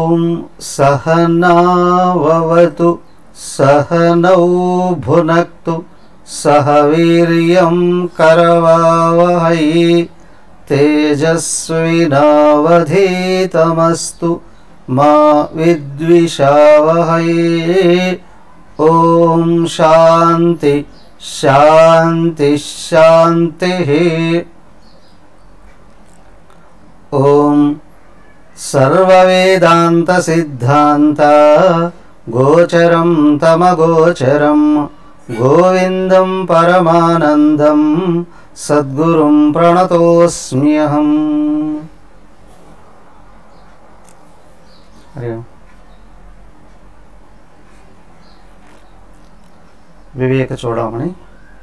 ఓం సహనావవతు సహనౌ భునక్తు సహ వీర్యం కరవావహై తేజస్వినావధీతమస్తు మా విద్విషావహై. ఓం శాంతి శాంతి శాంతి. ఓం సర్వవేదాంత సిద్ధాంత గోచరం తమగోచరం గోవిందం పరమానందం సద్గురుం ప్రణతోస్మ్యహం. హరి ఓం. వివేక చూడమని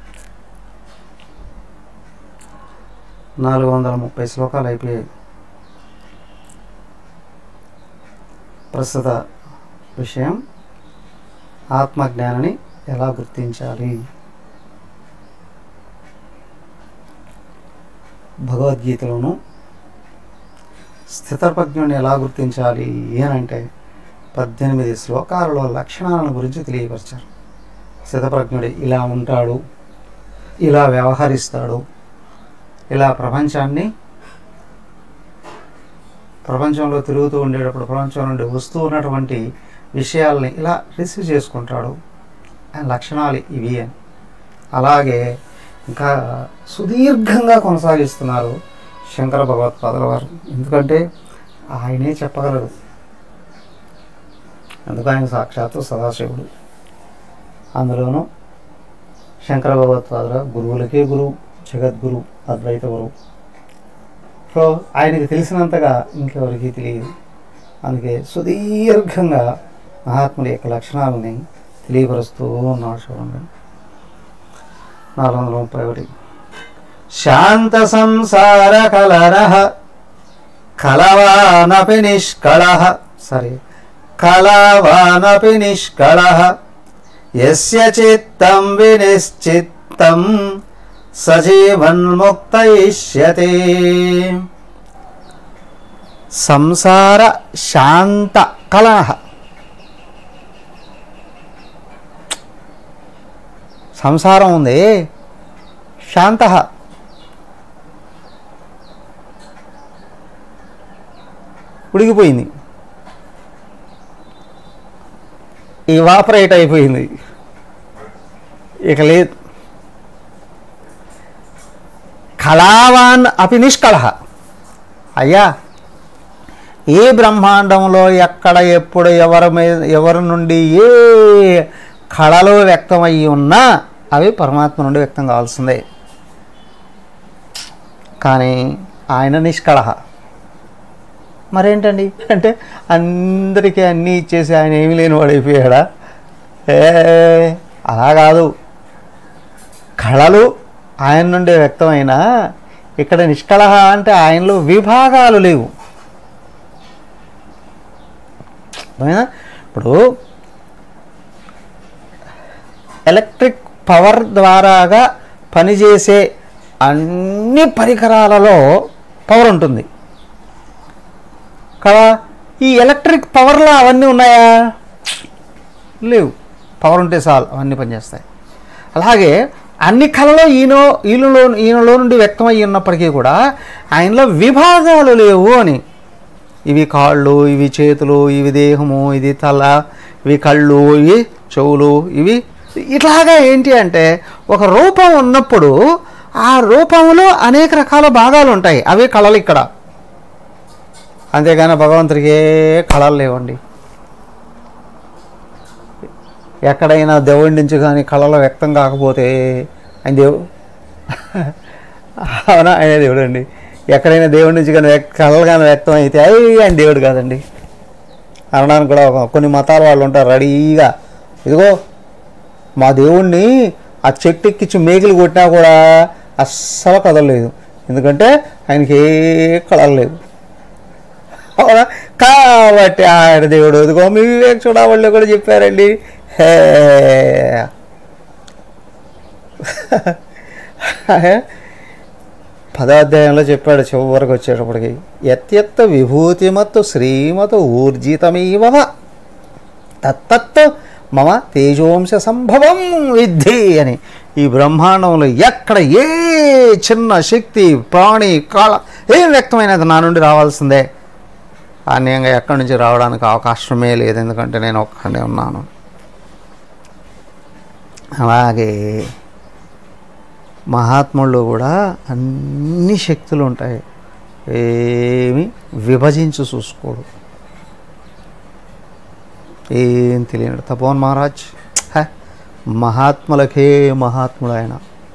430 శ్లోకాలు అయిపోయాయి. ప్రస్తుత విషయం ఆత్మజ్ఞానాన్ని ఎలా గుర్తించాలి. భగవద్గీతలోను స్థితప్రజ్ఞుని ఎలా గుర్తించాలి అంటే 18 శ్లోకాలలో లక్షణాలను గురించి తెలియపరిచారు. స్థితప్రజ్ఞుడు ఇలా ఉంటాడు, ఇలా వ్యవహరిస్తాడు, ఇలా ప్రపంచంలో తిరుగుతూ ఉండేటప్పుడు ప్రపంచం నుండి వస్తూ ఉన్నటువంటి విషయాల్ని ఇలా రిసీవ్ చేసుకుంటాడు. ఆయన లక్షణాలు ఇవి అని అలాగే ఇంకా సుదీర్ఘంగా కొనసాగిస్తున్నారు శంకర భగవత్పాదుల వారు. ఎందుకంటే ఆయనే చెప్పగలరు. అందుకు ఆయన సాక్షాత్తు సదాశివుడు. అందులోనూ శంకర భగవత్పాదుల గురువులకే గురువు, జగద్గురు, అద్వైత గురువు. సో ఆయనకి తెలిసినంతగా ఇంకెవరికి తెలియదు. అందుకే సుదీర్ఘంగా మహాత్ముడి యొక్క లక్షణాలని తెలియపరుస్తూ ఉన్నాడు. చూడండి 431. శాంత సంసార కలరః కలవానపి నిష్కళః కలవానపి నిష్కళః యస్య చిత్తం వినిశ్చిత్తం సజీవన్ముక్తయిష్యతే. సంసార శాంత కలః. సంసారం ఉంది, శాంత ఉడిగిపోయింది, ఇవాపరేట్ అయిపోయింది, ఇక లేదు. కళావాన్ అపి నిష్కళః. అయ్యా, ఏ బ్రహ్మాండంలో ఎక్కడ ఎప్పుడు ఎవరి నుండి ఏ కళలు వ్యక్తమయ్యి ఉన్నా అవి పరమాత్మ నుండి వ్యక్తం కావాల్సిందే. కానీ ఆయన నిష్కళః. మరేంటండి అంటే అందరికీ అన్నీ ఇచ్చేసి ఆయన ఏమీ లేనివాడు అయిపోయాడా? అలా కాదు. కళలు ఆయన నుండి వ్యక్తమైనా ఇక్కడ నిష్కళః అంటే ఆయనలో విభాగాలు లేవు. ఇప్పుడు ఎలక్ట్రిక్ పవర్ ద్వారాగా పనిచేసే అన్ని పరికరాలలో పవర్ ఉంటుంది కదా. ఈ ఎలక్ట్రిక్ పవర్లో అవన్నీ ఉన్నాయా? లేవు. పవర్ ఉంటే చాలు అవన్నీ పనిచేస్తాయి. అలాగే అన్ని కళలో ఈయనలో నుండి వ్యక్తమయ్యి ఉన్నప్పటికీ కూడా ఆయనలో విభాగాలు లేవు అని. ఇవి కాళ్ళు, ఇవి చేతులు, ఇవి దేహము, ఇది తల, ఇవి కళ్ళు, ఇవి చెవులు, ఇవి ఇట్లాగా ఏంటి అంటే ఒక రూపం ఉన్నప్పుడు ఆ రూపంలో అనేక రకాల భాగాలు ఉంటాయి. అవే కళలు ఇక్కడ. అంతేగాని భగవంతుడికి ఏ కళలు లేవండి. ఎక్కడైనా దేవుడి నుంచి కానీ కళలు వ్యక్తం కాకపోతే ఆయన అవునా, ఆయన దేవుడు అండి. ఎక్కడైనా దేవుడి నుంచి కానీ కళలు కానీ వ్యక్తం అయితే ఆయన దేవుడు కాదండి అనడానికి కూడా కొన్ని మతాల వాళ్ళు ఉంటారు రెడీగా. ఇదిగో మా దేవుణ్ణి ఆ చెట్టు ఎక్కించి మేకులు కొట్టినా కూడా అస్సలు కదలలేదు, ఎందుకంటే ఆయనకి ఏ కళలు లేవు. అవునా, కాబట్టి ఆయన దేవుడు. ఇదిగో మీ వివేక చూడవాళ్ళు కూడా చెప్పారండి. 10వ అధ్యాయంలో చెప్పాడు చివరికి వచ్చేటప్పటికి, యత్యత్ విభూతిమత్ శ్రీమత్ ఊర్జితమీవ తత్తత్ మమ తేజోంశ సంభవం విద్ధి అని. ఈ బ్రహ్మాండంలో ఎక్కడ ఏ చిన్న శక్తి ప్రాణి కాళ ఏం వ్యక్తమైనది నా నుండి రావాల్సిందే, అన్యంగా ఎక్కడి నుంచి రావడానికి అవకాశమే లేదు, ఎందుకంటే నేను ఒక్కడే ఉన్నాను. అలాగే మహాత్ముల్లో కూడా అన్ని శక్తులు ఉంటాయి, ఏమి విభజించి చూసుకోడు, ఏం తెలియడు. తపోవన్ మహారాజ్ మహాత్ములకే మహాత్ముడు ఆయన,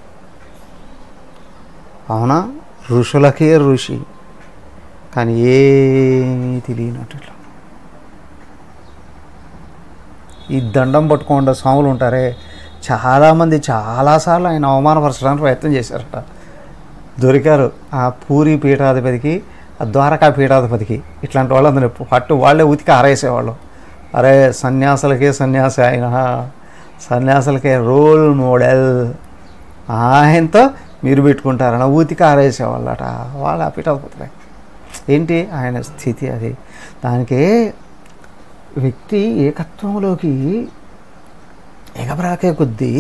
అవునా, ఋషులకే ఋషి, కానీ ఏమీ తెలియనట్టు. ఈ దండం పట్టుకోండి స్వాములు ఉంటారే, చాలామంది చాలాసార్లు ఆయన అవమానపరచడానికి ప్రయత్నం చేశారట. దొరికారు ఆ పూరి పీఠాధిపతికి, ఆ ద్వారకా పీఠాధిపతికి, ఇట్లాంటి వాళ్ళందరూ పట్టు వాళ్ళే ఉతికి ఆరేసేవాళ్ళు. అరే సన్యాసులకే సన్యాసి ఆయన, సన్యాసులకే రోల్ మోడల్, ఆయనతో మీరు పెట్టుకుంటారన్న ఊతికి ఆరేసేవాళ్ళట వాళ్ళ పీఠాధిపతులే. ఏంటి ఆయన స్థితి అది. దానికే వ్యక్తి ఏకత్వంలోకి ఎగబ్రాకే కొద్దీ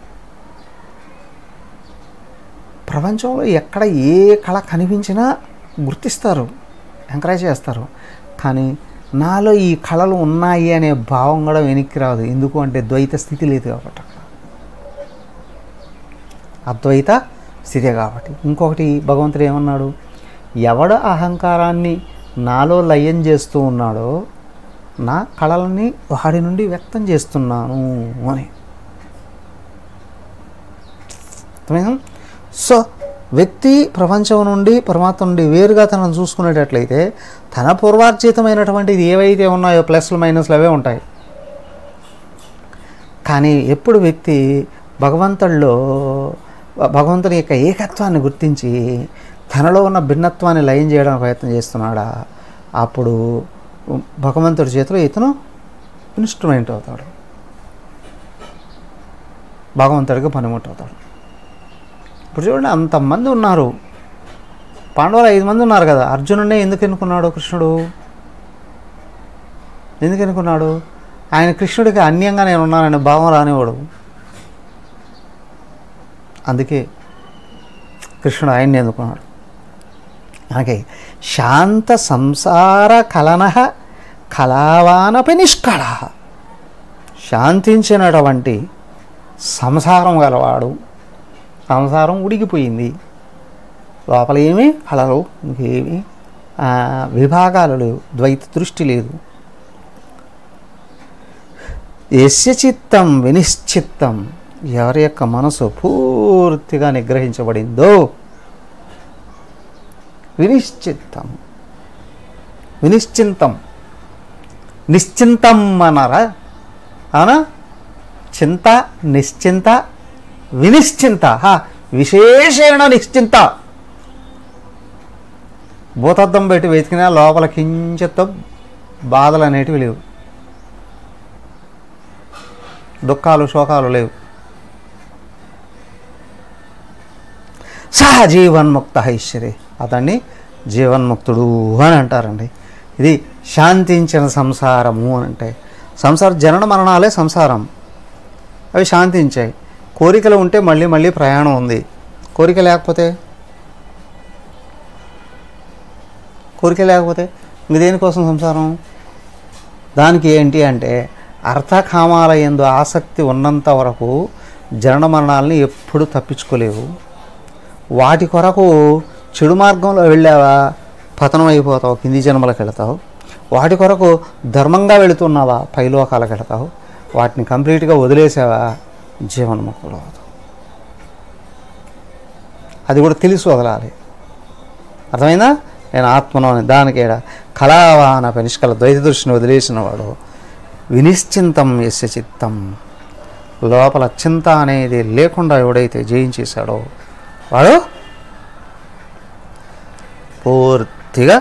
ప్రపంచంలో ఎక్కడ ఏ కళ కనిపించినా గుర్తిస్తారు, ఎంకరేజ్ చేస్తారు. కానీ నాలో ఈ కళలు ఉన్నాయి అనే భావం కూడా వెనక్కి రాదు. ఎందుకు అంటే ద్వైత స్థితి లేదు కాబట్టి, అక్కడ అద్వైత స్థితే కాబట్టి. ఇంకొకటి భగవంతుడు ఏమన్నాడు, ఎవడు అహంకారాన్ని నాలో లయం చేస్తూ ఉన్నాడో నా కళలని వాడి నుండి వ్యక్తం చేస్తున్నాను అని. సో వ్యక్తి ప్రపంచం నుండి పరమాత్మ నుండి వేరుగా తనను చూసుకునేటట్లయితే తన పూర్వార్జితమైనటువంటిది ఏవైతే ఉన్నాయో ప్లస్లు మైనస్లు అవే ఉంటాయి. కానీ ఎప్పుడు వ్యక్తి భగవంతుని యొక్క ఏకత్వాన్ని గుర్తించి తనలో ఉన్న భిన్నత్వాన్ని లయం చేయడానికి ప్రయత్నం చేస్తున్నాడా, అప్పుడు భగవంతుడి చేతిలో ఇతను ఇన్స్ట్రుమెంట్ అవుతాడు, భగవంతుడికి పనిముట్టు అవుతాడు. ఇప్పుడు చూడండి, అంతమంది ఉన్నారు, పాండవులు 5 మంది ఉన్నారు కదా, అర్జునుడినే ఎందుకు ఎన్నుకున్నాడు కృష్ణుడు? ఎందుకు ఎన్నుకున్నాడు? ఆయన కృష్ణుడికి అన్యంగా నేను ఉన్నానని భావం రానివాడు, అందుకే కృష్ణుడు ఆయన్ని ఎన్నుకున్నాడు. అలాగే శాంత సంసార కలన కళావానపి నిష్కళ, శాంతించినటువంటి సంసారం గలవాడు, సంసారం ఉడికిపోయింది, లోపల ఏమీ కళలు ఇంకేమి విభాగాలు లేవు, ద్వైత దృష్టి లేదు. యస్య చిత్తం వినిశ్చిత్తం, ఎవరి యొక్క మనసు పూర్తిగా నిగ్రహించబడిందో, వినిశ్చిత్తం వినిశ్చింతం నిశ్చింతం అన్నారా, అవునా? చింత నిశ్చింత వినిశ్చింత, విశేషణ నిశ్చింత. భూతద్దం పెట్టి వెతికినా లోపల కించిత బాధలు అనేటివి లేవు, దుఃఖాలు శోకాలు లేవు. సహ జీవన్ముక్త ఐశ్వర్య, అతన్ని జీవన్ముక్తుడు అని అంటారండి. ఇది శాంతించిన సంసారము అని అంటే, సంసార జనన మరణాలే సంసారం, అవి శాంతించాయి. కోరికలు ఉంటే మళ్ళీ మళ్ళీ ప్రయాణం ఉంది, కోరిక లేకపోతే ఇంక దేనికోసం సంసారం? దానికి ఏంటి అంటే అర్థకామాల యందు ఆసక్తి ఉన్నంత వరకు జనన మరణాలని ఎప్పుడు తప్పించుకోలేవు. వాటి కొరకు చెడు మార్గంలో వెళ్ళావా పతనం అయిపోతావు, కింది జన్మలకు వెళతావు. వాటి కొరకు ధర్మంగా వెళుతున్నావా పైలోకాలకు వెళతావు. వాటిని కంప్లీట్గా వదిలేసావా జీవన్ముక్తులు అవుతావు. అది కూడా తెలిసి వదలాలి, అర్థమైందా? నేను ఆత్మను అని దానికి కళావాన నిష్కళ ద్వైత దృష్టిని వదిలేసిన వాడు వినిశ్చింతం యస్య చిత్తం, లోపల చింత అనేది లేకుండా ఎవడైతే జయించేశాడో వాడు పూర్తిగా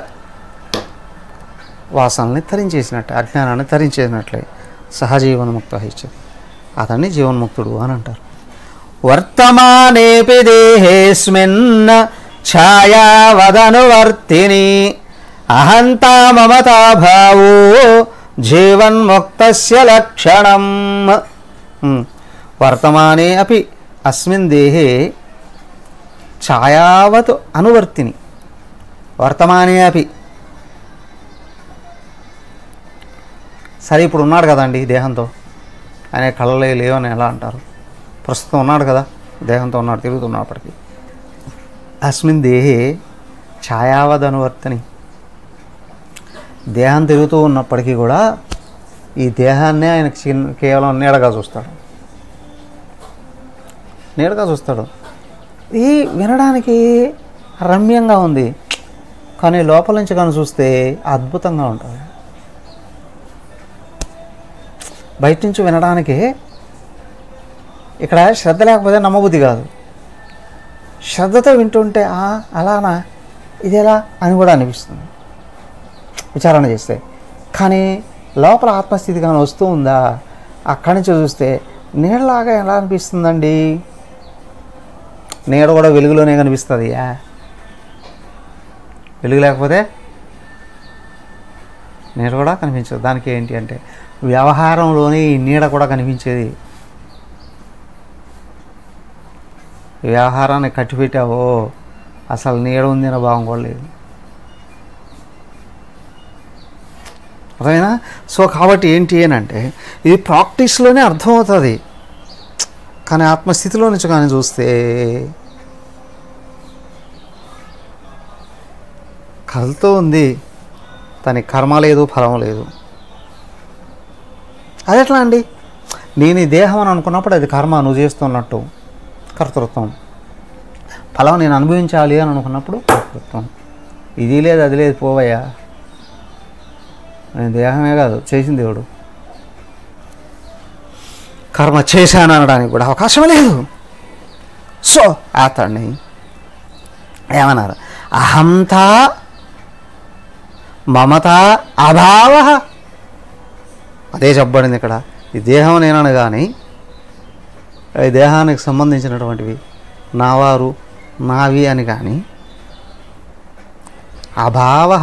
వాసనల్ని తరించేసినట్టే, అజ్ఞానాన్ని తరించేసినట్లే. సహజీవన్ముక్త ఇచ్చేది అతన్ని జీవన్ముక్తుడు అని అంటారు. వర్తమానేపి దేహేస్మిన్ ఛాయావదనువర్తిని అహంతా మమతా భావో జీవన్ముక్తస్య లక్షణం. వర్తమానే అపి అస్మిన్ దేహే ఛాయావత్ అనువర్తిని. వర్తమానే అపి, సరే ఇప్పుడు ఉన్నాడు కదండి దేహంతో, ఆయన కళ్ళలే లేవని ఎలా అంటారు? ప్రస్తుతం ఉన్నాడు కదా, దేహంతో ఉన్నాడు, తిరుగుతున్నప్పటికీ. అస్మిన్ దేహే ఛాయావద్ అనువర్తిని. దేహం తిరుగుతూ ఉన్నప్పటికీ కూడా ఈ దేహాన్నే ఆయన కేవలం నీడగా చూస్తాడు, నీడగా చూస్తాడు. ఇది వినడానికి రమ్యంగా ఉంది, కానీ లోపల నుంచి కానీ చూస్తే అద్భుతంగా ఉంటుంది. బయట నుంచి వినడానికి ఇక్కడ శ్రద్ధ లేకపోతే నమ్మబుద్ధి కాదు. శ్రద్ధతో వింటుంటే అలానా, ఇది ఎలా అని కూడా అనిపిస్తుంది విచారణ చేస్తే. కానీ లోపల ఆత్మస్థితి కానీ వస్తూ ఉందా, అక్కడి నుంచి చూస్తే నీడలాగా ఎలా అనిపిస్తుందండి? నీడ కూడా వెలుగులోనే కనిపిస్తుంది. వెలుగు లేకపోతే నీడ కూడా కనిపించదు. దానికి ఏంటి అంటే వ్యవహారంలోనే ఈ నీడ కూడా కనిపించేది. వ్యవహారాన్ని కట్టిపెట్టావో అసలు నీడ ఉంది అనే భావం కూడా లేదు. అర్థమైనా? సో కాబట్టి ఏంటి అని అంటే ఇది ప్రాక్టీస్లోనే అర్థమవుతుంది. కానీ ఆత్మస్థితిలో నుంచి కానీ చూస్తే కలుతో ఉంది, దానికి కర్మ లేదు, ఫలం లేదు. అది ఎట్లా అండి? నేను ఈ దేహం అని అనుకున్నప్పుడు అది కర్మ, నువ్వు చేస్తున్నట్టు కర్తృత్వం. ఫలం నేను అనుభవించాలి అని అనుకున్నప్పుడు కర్తృత్వం. ఇది లేదు అది లేదు, పోవయ్యా, నేను దేహమే కాదు చేసిన దేవుడు. కర్మ చేశాను అనడానికి కూడా అవకాశం లేదు. సో అతన్ని ఏమన్నారు? అహంతా మమత అభావ. అదే చెప్పబడింది ఇక్కడ. ఈ దేహం నేనను కానీ ఈ దేహానికి సంబంధించినటువంటివి నావారు నావి అని కానీ అభావ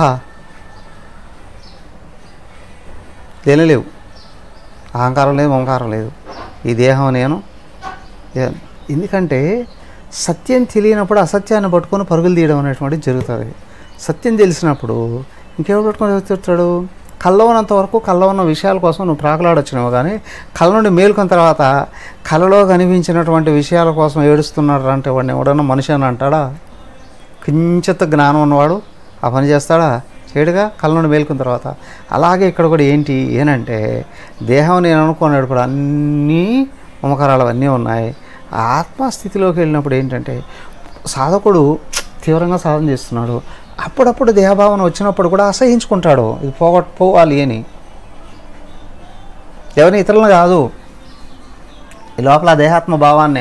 తెలియలేవు. అహంకారం లేదు, మమకారం లేదు. ఈ దేహం నేను. ఎందుకంటే సత్యం తెలియనప్పుడు అసత్యాన్ని పట్టుకొని పరుగులు తీయడం అనేటువంటిది జరుగుతుంది. సత్యం తెలిసినప్పుడు ఇంకెవరు పట్టుకొని తిరుగుతాడు? కళ్ళలో ఉన్నంత వరకు కళ్ళలో ఉన్న విషయాల కోసం నువ్వు ప్రాకులాడొచ్చినావు, కానీ కళ్ళ నుండి మేలుకున్న తర్వాత కళ్ళలో కనిపించినటువంటి విషయాల కోసం ఏడుస్తున్నాడు అంటే వాడిని ఎవడన్నా మనిషి అని అంటాడా? కించిత్ జ్ఞానం ఉన్నవాడు ఆ పని చేస్తాడా? చేయడుగా, కళ్ళ నుండి మేలుకున్న తర్వాత. అలాగే ఇక్కడ కూడా ఏంటి ఏనంటే దేహం నేను అనుకునేటప్పుడు అన్నీ మమకారాలు అవన్నీ ఉన్నాయి. ఆత్మస్థితిలోకి వెళ్ళినప్పుడు ఏంటంటే సాధకుడు తీవ్రంగా సాధన చేస్తున్నాడు. అప్పుడప్పుడు దేహభావన వచ్చినప్పుడు కూడా అసహించుకుంటాడు, ఇది పోవాలి అని. ఎవరిని ఇతరులను కాదు, ఈ లోపల దేహాత్మ భావాన్నే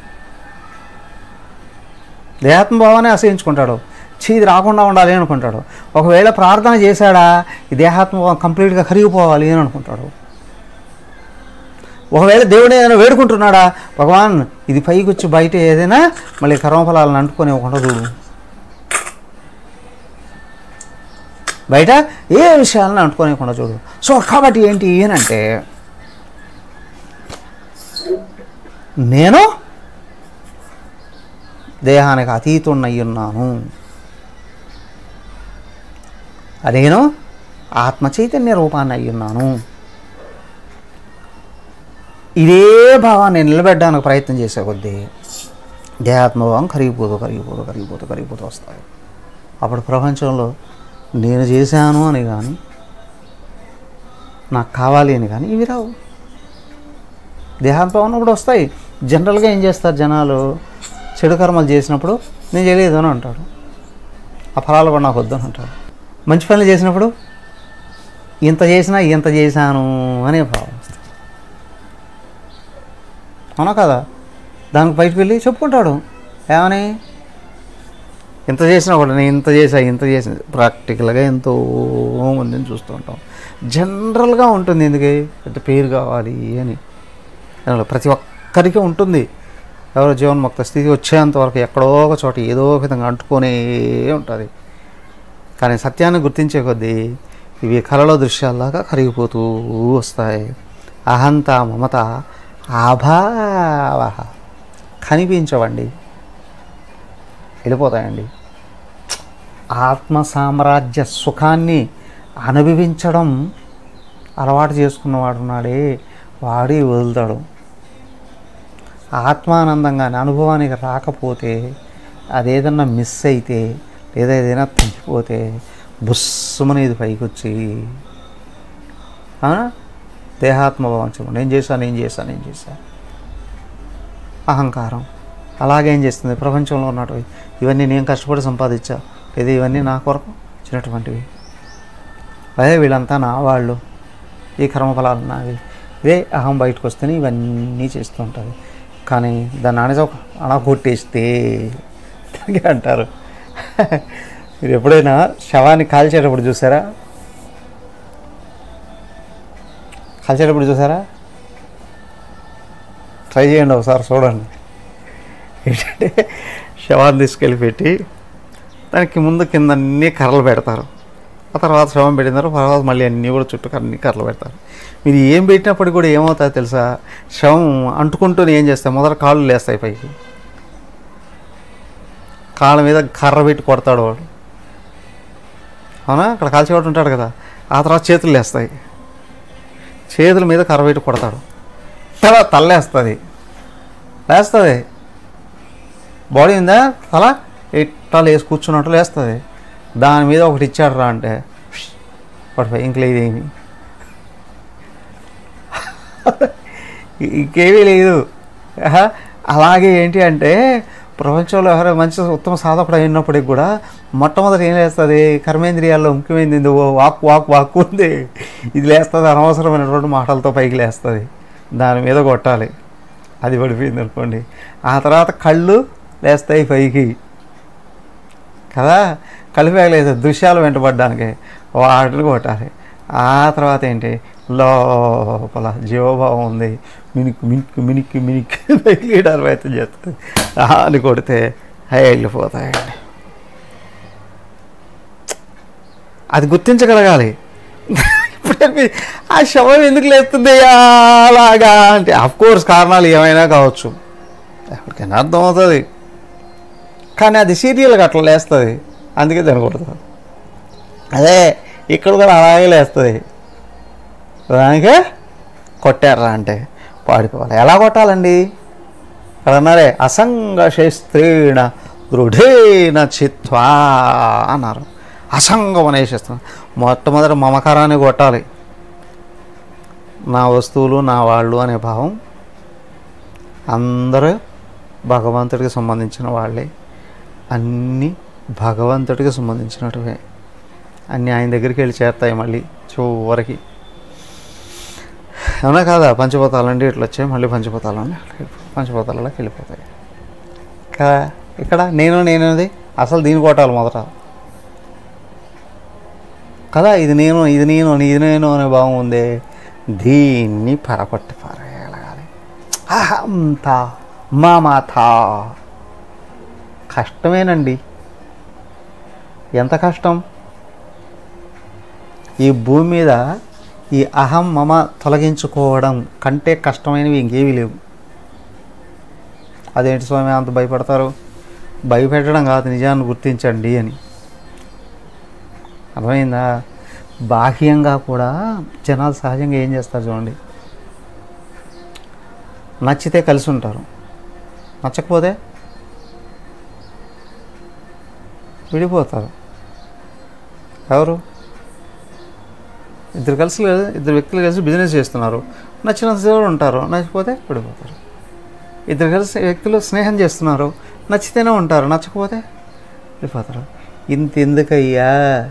అసహించుకుంటాడు. ఇది రాకుండా ఉండాలి అనుకుంటాడు. ఒకవేళ ప్రార్థన చేశాడా ఈ దేహాత్మ కంప్లీట్గా కరిగిపోవాలి అని అనుకుంటాడు. ఒకవేళ దేవుడు ఏదైనా వేడుకుంటున్నాడా, భగవాన్ ఇది పైకి వచ్చి బయట ఏదైనా మళ్ళీ కర్మఫలాలను అంటుకొని ఇవ్వకుండా చూడు, బయట ఏ విషయాలను అంటుకోనివ్వకుండా చూడు. సో కాబట్టి ఏంటి ఏనంటే నేను దేహానికి అతీతున్నై ఉన్నాను, నేను ఆత్మ చైతన్య రూపాన్ని అయి ఉన్నాను. ఇదే భావాన్ని నిలబెట్టడానికి ప్రయత్నం చేసే కొద్దీ దేహాత్మభావం కరిగిపోతూ వస్తాయి. అప్పుడు ప్రపంచంలో నేను చేశాను అని కానీ నాకు కావాలి అని కానీ ఇవి రావు. దేహాత్మభావం ఉన్నప్పుడు వస్తాయి. జనరల్గా ఏం చేస్తారు జనాలు? చెడు కర్మలు చేసినప్పుడు నేను చేయలేదు అని అంటాడు, ఆ ఫలాలు కూడా నాకు వద్దని అంటాడు. మంచి పనులు చేసినప్పుడు ఇంత చేసినా ఇంత చేశాను అనే భావం వస్తుంది. అవునా కదా? దానికి బయటకు వెళ్ళి చెప్పుకుంటాడు ఏమని, ఇంత చేసినా కూడా నేను ఇంత చేసిన. ప్రాక్టికల్గా ఎంతో మందిని చూస్తూ ఉంటాం. జనరల్గా ఉంటుంది, ఎందుకే పెద్ద పేరు కావాలి అని ప్రతి ఒక్కరికి ఉంటుంది. ఎవరో జీవన్ముక్త స్థితి వచ్చేంత వరకు ఎక్కడో ఒక చోట ఏదో ఒక విధంగా అంటుకొనే ఉంటుంది. కానీ సత్యాన్ని గుర్తించే కొద్దీ ఇవి కలలో దృశ్యాల్లాగా కరిగిపోతూ వస్తాయి. అహంత మమత అభావ కనిపించవండి, వెళ్ళిపోతాయండి. ఆత్మ సామ్రాజ్య సుఖాన్ని అనుభవించడం అలవాటు చేసుకున్నవాడు ఉన్నాడే, వాడి వదులుతాడు. ఆత్మానందంగానే అనుభవానికి రాకపోతే, అదేదన్నా మిస్ అయితే, లేదా ఏదైనా తగ్గిపోతే బుస్సుమనేది పైకి వచ్చి దేహాత్మభావం నేను చేశా అహంకారం అలాగేం చేస్తుంది. ప్రపంచంలో ఉన్నట్టు ఇవన్నీ నేను కష్టపడి సంపాదించా, లేదా ఇవన్నీ నా కొరకు వచ్చినటువంటివి, అదే వీళ్ళంతా నా వాళ్ళు, ఈ కర్మఫలాలు నావి, ఇదే అహం బయటకు వస్తేనే ఇవన్నీ చేస్తూ ఉంటుంది. కానీ దాన్ని అణగొట్టేస్తే దానికి అంటారు. మీరు ఎప్పుడైనా శవాన్ని కాల్చేటప్పుడు చూసారా? ట్రై చేయండి ఒకసారి, చూడండి. ఏంటంటే శవాన్ని తీసుకెళ్ళి పెట్టి దానికి ముందు కింద అన్నీ కర్రలు పెడతారు, ఆ తర్వాత శవం పెట్టిన తర్వాత మళ్ళీ అన్నీ కూడా చుట్టూ అన్ని కర్రలు పెడతారు. మీరు ఏం పెట్టినప్పటికీ కూడా ఏమవుతుందో తెలుసా? శవం అంటుకుంటూనే ఏం చేస్తాయి, మొదట కాళ్ళు లేస్తాయి పైకి, కాళ్ళ మీద కర్ర పెట్టి కొడతాడు వాడు, అవునా? అక్కడ కాల్చేవాడు ఉంటాడు కదా, ఆ తర్వాత చేతులు లేస్తాయి, చేతుల మీద కర్ర పెట్టి కొడతాడు, తర్వాత తల్లేస్తుంది, బాడీ ఉందా, తల ఇట్లా లేసి కూర్చున్నట్టు లేస్తుంది, దాని మీద ఒకటి ఇచ్చాడు రా అంటే పడిపోయి ఇంక లేదేమి, ఇంకేమీ లేదు. అలాగే ఏంటి అంటే ప్రపంచంలో ఎవరైనా మంచి ఉత్తమ సాధకుడు అయినప్పటికి కూడా మొట్టమొదటి ఏం లేస్తుంది, కర్మేంద్రియాల్లో ముఖ్యమైనది వాక్ ఉంది, ఇది లేస్తుంది, అనవసరమైనటువంటి మాటలతో పైకి లేస్తుంది, దాని మీద కొట్టాలి, అది పడిపోయింది అనుకోండి. ఆ తర్వాత కళ్ళు లేస్తాయి పైకి కదా, కళ్ళు లేదు దృశ్యాలు వెంటబడడానికి, వాటిని కొట్టాలి. ఆ తర్వాత ఏంటి, లోపల జీవభావం ఉంది, మినికి పైకి లీడర్ అయితే చేస్తుంది, అని కొడితే వెళ్ళిపోతాయండి. అది గుర్తించగలగాలి. ఇప్పుడు ఆ శవం ఎందుకు లేస్తుంది అలాగా అంటే అఫ్కోర్స్ కారణాలు ఏమైనా కావచ్చు, ఎవరికైనా అర్థమవుతుంది, కానీ అది సీరియల్గా అట్లా లేస్తుంది, అందుకే తినకూడదు. అదే ఇక్కడ కూడా అలాగే లేస్తుంది, దానికే కొట్టారా అంటే పాడిపోవాలి. ఎలా కొట్టాలండి? అక్కడ అన్నారే అసంగ శస్త్రేణ దృఢేన చిత్వా అన్నారు. అసంగం అనే శస్త్రం, మొట్టమొదటి మమకారాన్ని కొట్టాలి. నా వస్తువులు నా వాళ్ళు అనే భావం, అందరూ భగవంతుడికి సంబంధించిన వాళ్ళే, అన్నీ భగవంతుడికి సంబంధించినటువే, అన్నీ ఆయన దగ్గరికి వెళ్ళి చేస్తాయి మళ్ళీ చివరికి, అవునా కాదా? పంచభూతాలండి ఇట్లా వచ్చాయి, మళ్ళీ పంచభూతాలలోకి వెళ్ళిపోతాయి కదా. ఇక్కడ నేనేది అసలు దీన్ని కొట్టాలి మొదట కదా, ఇది నేను అనే భావం ఉంది, దీన్ని పడగొట్టి పారేయగలగాలి. అహంత మమత కష్టమేనండి. ఎంత కష్టం! ఈ భూమి మీద ఈ అహం మమ తొలగించుకోవడం కంటే కష్టమైనవి ఇంకేమీ లేవు. అదేంటి స్వామి అంత భయపడతారు? భయపెట్టడం కాదు, నిజాన్ని గుర్తించండి అని. అర్థమైందా? బాహ్యంగా కూడా జనాలు సహజంగా ఏం చేస్తారు చూడండి, నచ్చితే కలిసి ఉంటారు, నచ్చకపోతే విడిపోతారు. ఎవరు? ఇద్దరు వ్యక్తులు కలిసి బిజినెస్ చేస్తున్నారు, నచ్చినంత సేపు ఉంటారు, నచ్చకపోతే విడిపోతారు. ఇద్దరు కలిసి వ్యక్తులు స్నేహం చేస్తున్నారు, నచ్చితేనే ఉంటారు, నచ్చకపోతే విడిపోతారు. ఇంతెందుకయ్యా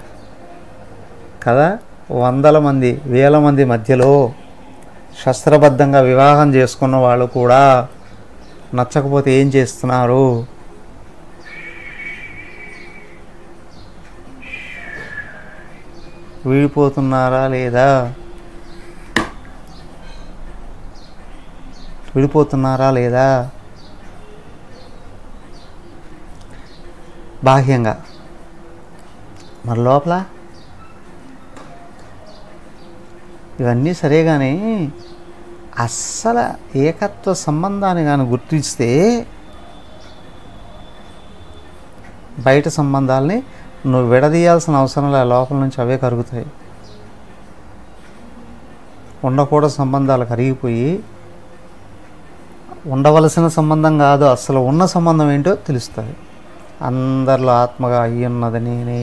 కదా, వందల మంది వేల మంది మధ్యలో శస్త్రబద్ధంగా వివాహం చేసుకున్న వాళ్ళు కూడా నచ్చకపోతే ఏం చేస్తున్నారు? విడిపోతున్నారా లేదా? బాహ్యంగా, మరి లోపల ఇవన్నీ సరే కానీ అస్సలు ఏకత్వ సంబంధాన్ని కానీ గుర్తిస్తే బయట సంబంధాలని నువ్వు విడదీయాల్సిన అవసరం లేదు, లోపల నుంచి అవే కరుగుతాయి. ఉండకూడని సంబంధాలు కరిగిపోయి ఉండవలసిన సంబంధం కాదు, అసలు ఉన్న సంబంధం ఏంటో తెలుస్తుంది. అందరిలో ఆత్మగా అయ్యి ఉన్నది నేనే,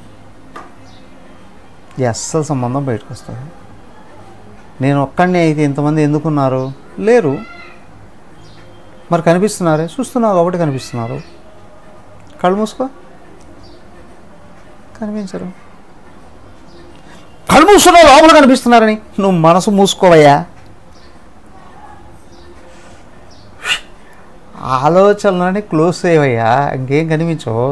ఈ అస్సలు సంబంధం బయటకు వస్తుంది. నేను ఒక్కడినే అయితే ఇంతమంది ఎందుకున్నారు? లేరు. మరి కనిపిస్తున్నారే, చూస్తున్నావు కాబట్టి కనిపిస్తున్నారు. కళ్ళు మూసుకో, కనిపించరు. కళ్ళు మూసుకున్నావు లోపల కనిపిస్తున్నారని నువ్వు మనసు మూసుకోవయ్యా. ఆలోచనలని క్లోజ్ చేయవయ్యా, ఇంకేం కనిపించవు.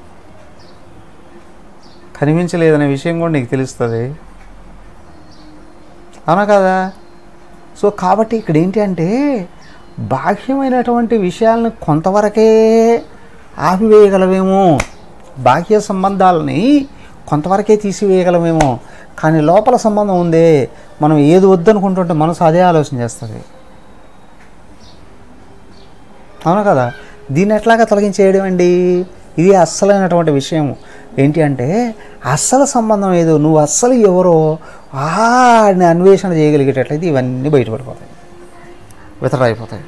కనిపించలేదనే విషయం కూడా నీకు తెలుస్తుంది, అవునా కదా? సో కాబట్టి ఇక్కడ ఏంటి అంటే బాహ్యమైనటువంటి విషయాలను కొంతవరకే ఆపివేయగలమేమో, బాహ్య సంబంధాలని కొంతవరకే తీసివేయగలమేమో, కానీ లోపల సంబంధం ఉందే, మనం ఏది వద్దనుకుంటుంటే మనసు అదే ఆలోచన చేస్తుంది, అవునా కదా? దీన్ని ఎట్లాగా తొలగించేయడం అండి? ఇది అస్సలైనటువంటి విషయం. ఏంటి అంటే అస్సలు సంబంధం ఏదో, నువ్వు అస్సలు ఎవరో అని అన్వేషణ చేయగలిగేటట్లయితే ఇవన్నీ బయటపడిపోతాయి, వితరైపోతాయి.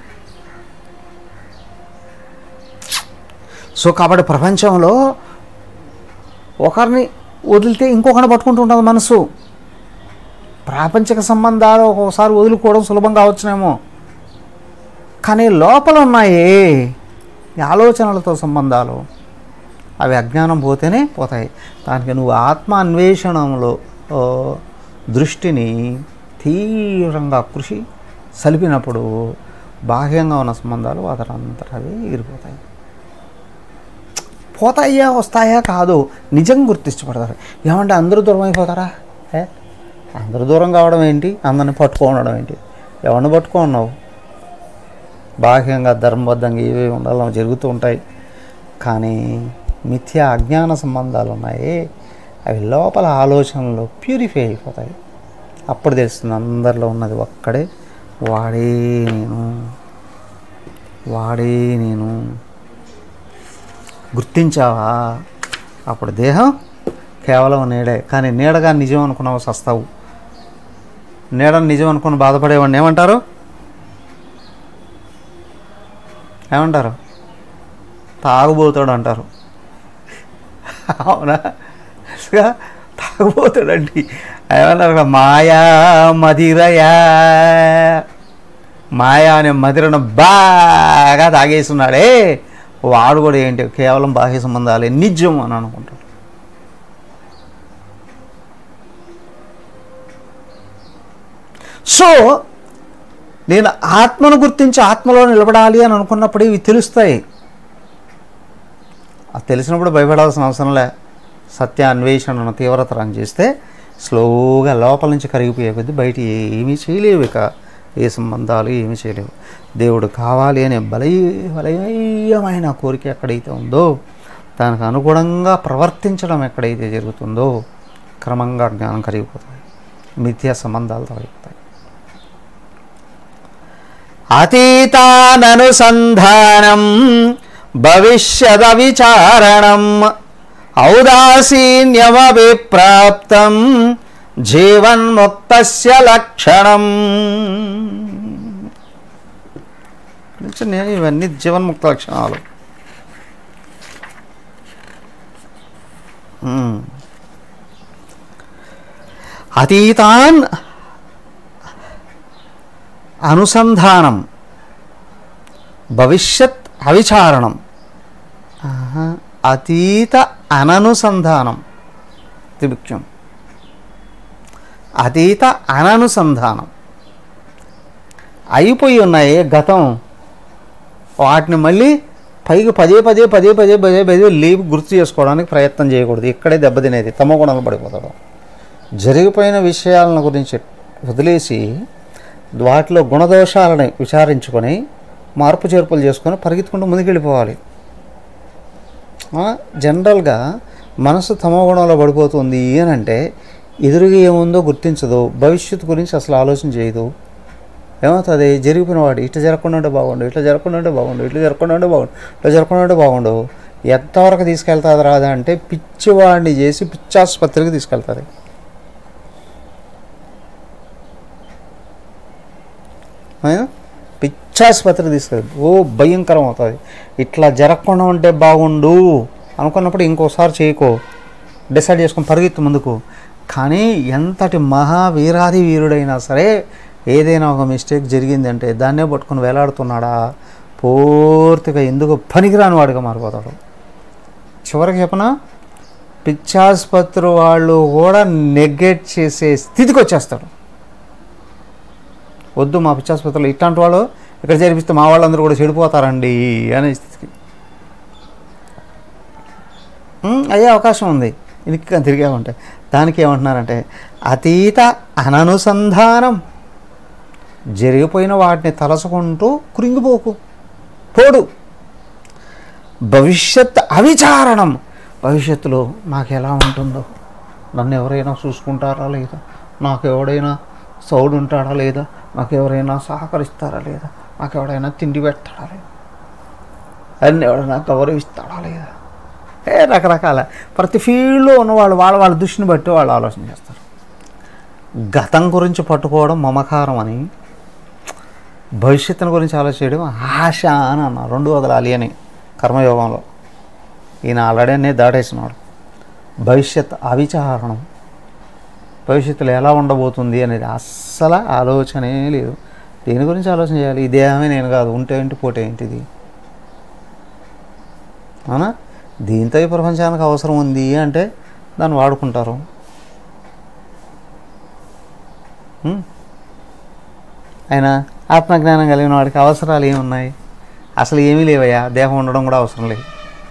సో కాబట్టి ప్రపంచంలో ఒకరిని వదిలితే ఇంకొకరిని పట్టుకుంటూ ఉంటుంది మనసు. ప్రాపంచిక సంబంధాలు ఒక్కొక్కసారి వదులుకోవడం సులభం కావచ్చునేమో, కానీ లోపల ఉన్నాయి ఆలోచనలతో సంబంధాలు, అవి అజ్ఞానం పోతేనే పోతాయి. దానికి నువ్వు ఆత్మ అన్వేషణంలో దృష్టిని తీవ్రంగా కృషి సలిపినప్పుడు బాహ్యంగా ఉన్న సంబంధాలు అతనంతట అవి ఎగిరిపోతాయి. పోతాయా వస్తాయా కాదు, నిజంగా గుర్తించబడతారు. ఏమంటే అందరూ దూరం అయిపోతారా? అందరూ దూరం కావడం ఏంటి, అందరిని పట్టుకోవడం ఏంటి? ఎవరిని పట్టుకున్నావు? బాహ్యంగా ధర్మబద్ధంగా ఏవేవి ఉండాలో జరుగుతూ ఉంటాయి, కానీ మిథ్యా అజ్ఞాన సంబంధాలు ఉన్నాయి, అవి లోపల ఆలోచనలో ప్యూరిఫై అయిపోతాయి. అప్పుడు తెలుస్తుంది అందరిలో ఉన్నది ఒక్కడే, వాడే నేను, వాడే నేను. గుర్తించావా? అప్పుడు దేహం కేవలం నీడే, కానీ నీడగా నిజం అనుకున్నావు సస్తావు. నీడని నిజం అనుకుని బాధపడేవాడిని ఏమంటారు? ఏమంటారు? తాగుబోతాడు అంటారు, అవునా? తాగుబోతాడండి. ఏమన్నారు? మాయా మదిరయా, మాయా అనే మదిరను బాగా తాగేస్తున్నాడే వాడు కూడా ఏంటి, కేవలం బాహ్య సంబంధాలే నిజం అని అనుకుంటాడు. సో నేను ఆత్మను గుర్తించి ఆత్మలో నిలబడాలి అని అనుకున్నప్పుడు ఇవి తెలుస్తాయి. అది తెలిసినప్పుడు భయపడాల్సిన అవసరం లే. సత్య అన్వేషణను తీవ్రతరం చేస్తే స్లోగా లోపల నుంచి కరిగిపోయే కొద్దీ బయట ఏమీ చేయలేవు, ఇక ఏ సంబంధాలు ఏమీ చేయలేవు. దేవుడు కావాలి అనే బలీయమైన కోరిక ఎక్కడైతే ఉందో, దానికి అనుగుణంగా ప్రవర్తించడం ఎక్కడైతే జరుగుతుందో క్రమంగా జ్ఞానం కరిగిపోతుంది, మిథ్యా సంబంధాలు తొలగిపోతాయి. అతీతాననుసంధానం భవిష్యద విచారణం ఔదాసీన్యమభిప్రాప్తం జీవన్ముక్తస్య లక్షణం. ఇవన్నీ జీవన్ముక్త లక్షణాలు. అతీతాన్ అనుసంధానం భవిష్యత్ అవిచారణం. అతీత అననుసంధానం త్రిముఖ్యం. అతీత అననుసంధానం అయిపోయి ఉన్నాయి గతం, వాటిని మళ్ళీ పైకి పదే పదే పదే పదే పదే పదే లేపు గుర్తు చేసుకోవడానికి ప్రయత్నం చేయకూడదు. ఇక్కడే దెబ్బతినేది, తమోగుణంలో పడిపోతాడు. జరిగిపోయిన విషయాలను గురించి వదిలేసి వాటిలో గుణదోషాలని విచారించుకొని మార్పు చేర్పులు చేసుకొని పరిగెత్తుకుంటూ ముందుకెళ్ళిపోవాలి. జనరల్గా మనసు తమోగుణంలో పడిపోతుంది అని అంటే ఎదురుగా ఏముందో గుర్తించదు, భవిష్యత్తు గురించి అసలు ఆలోచన చేయదు. ఏమవుతుంది? జరిగిపోయిన వాడు ఇట్లా జరగకుండా ఉంటే బాగుండు, ఇట్లా జరగకుండా ఉంటే బాగుండు, ఇట్లా జరగకుండా ఉంటే బాగుండు, ఇట్లా జరగకుండా ఉంటే బాగుండు. ఎంతవరకు తీసుకెళ్తుంది రాదా అంటే పిచ్చివాడిని చేసి పిచ్చాసుపత్రికి తీసుకెళ్తుంది. పిచ్చాసుపత్రికి తీసుకెళ్తుంది. భయంకరం అవుతుంది. ఇట్లా జరగకుండా ఉంటే బాగుండు అనుకున్నప్పుడు ఇంకోసారి చేయకో, డిసైడ్ చేసుకొని పరిగెత్తు ముందుకు. కానీ ఎంతటి మహావీరాది వీరుడైనా సరే ఏదైనా ఒక మిస్టేక్ జరిగిందంటే దాన్నే పట్టుకుని వేలాడుతున్నాడా, పూర్తిగా ఎందుకు పనికిరాని వాడిగా మారిపోతాడు. చివరికి చెప్పనా, పిచ్చాసుపత్రి వాళ్ళు కూడా నెగ్లెక్ట్ చేసే స్థితికి వచ్చేస్తాడు. వద్దు మా పిచ్చాసుపత్రిలో ఇట్లాంటి వాళ్ళు ఇక్కడ చేర్పిస్తే మా వాళ్ళందరూ కూడా చెడిపోతారండి అనే స్థితికి అయ్యే అవకాశం ఉంది. ఇంకా తిరిగే ఉంటాయి. దానికి ఏమంటున్నారంటే అతీత అననుసంధానం, జరిగిపోయిన వాటిని తలసుకుంటూ కురింగిపోకు పోడు. భవిష్యత్ అవిచారణం, భవిష్యత్తులో నాకు ఎలా ఉంటుందో, నన్ను ఎవరైనా చూసుకుంటారా లేదా, నాకు ఎవడైనా సౌడు ఉంటాడా లేదా, నాకు ఎవరైనా సహకరిస్తారా లేదా, నాకు ఎవడైనా తిండి పెడతాడా లేదా, అన్నీ ఎవడైనా గౌరవిస్తాడా లేదా, రకరకాల ప్రతి ఫీల్డ్లో ఉన్నవాళ్ళు వాళ్ళ దృష్టిని బట్టి వాళ్ళు ఆలోచన చేస్తారు. గతం గురించి పట్టుకోవడం మమకారం అని, భవిష్యత్తుని గురించి ఆలోచించడం ఆశ అని అన్నారు. రెండు వదలాలి అని కర్మయోగంలో ఈయన ఆల్రెడీ అన్నీ దాటేసినాడు. భవిష్యత్ అవిచారణం, భవిష్యత్తులో ఎలా ఉండబోతుంది అనేది అస్సలు ఆలోచనే లేదు. దేని గురించి ఆలోచన చేయాలి? ఈ దేహమే నేను కాదు, ఉంటే ఏంటి పోతే ఏంటిది, అవునా? దీంతో ఈ ప్రపంచానికి అవసరం ఉంది అంటే దాన్ని వాడుకుంటారు. అయినా ఆత్మజ్ఞానం కలిగిన వాడికి అవసరాలు ఏమున్నాయి? అసలు ఏమీ లేవయ్యా. దేహం ఉండడం కూడా అవసరం లేదు.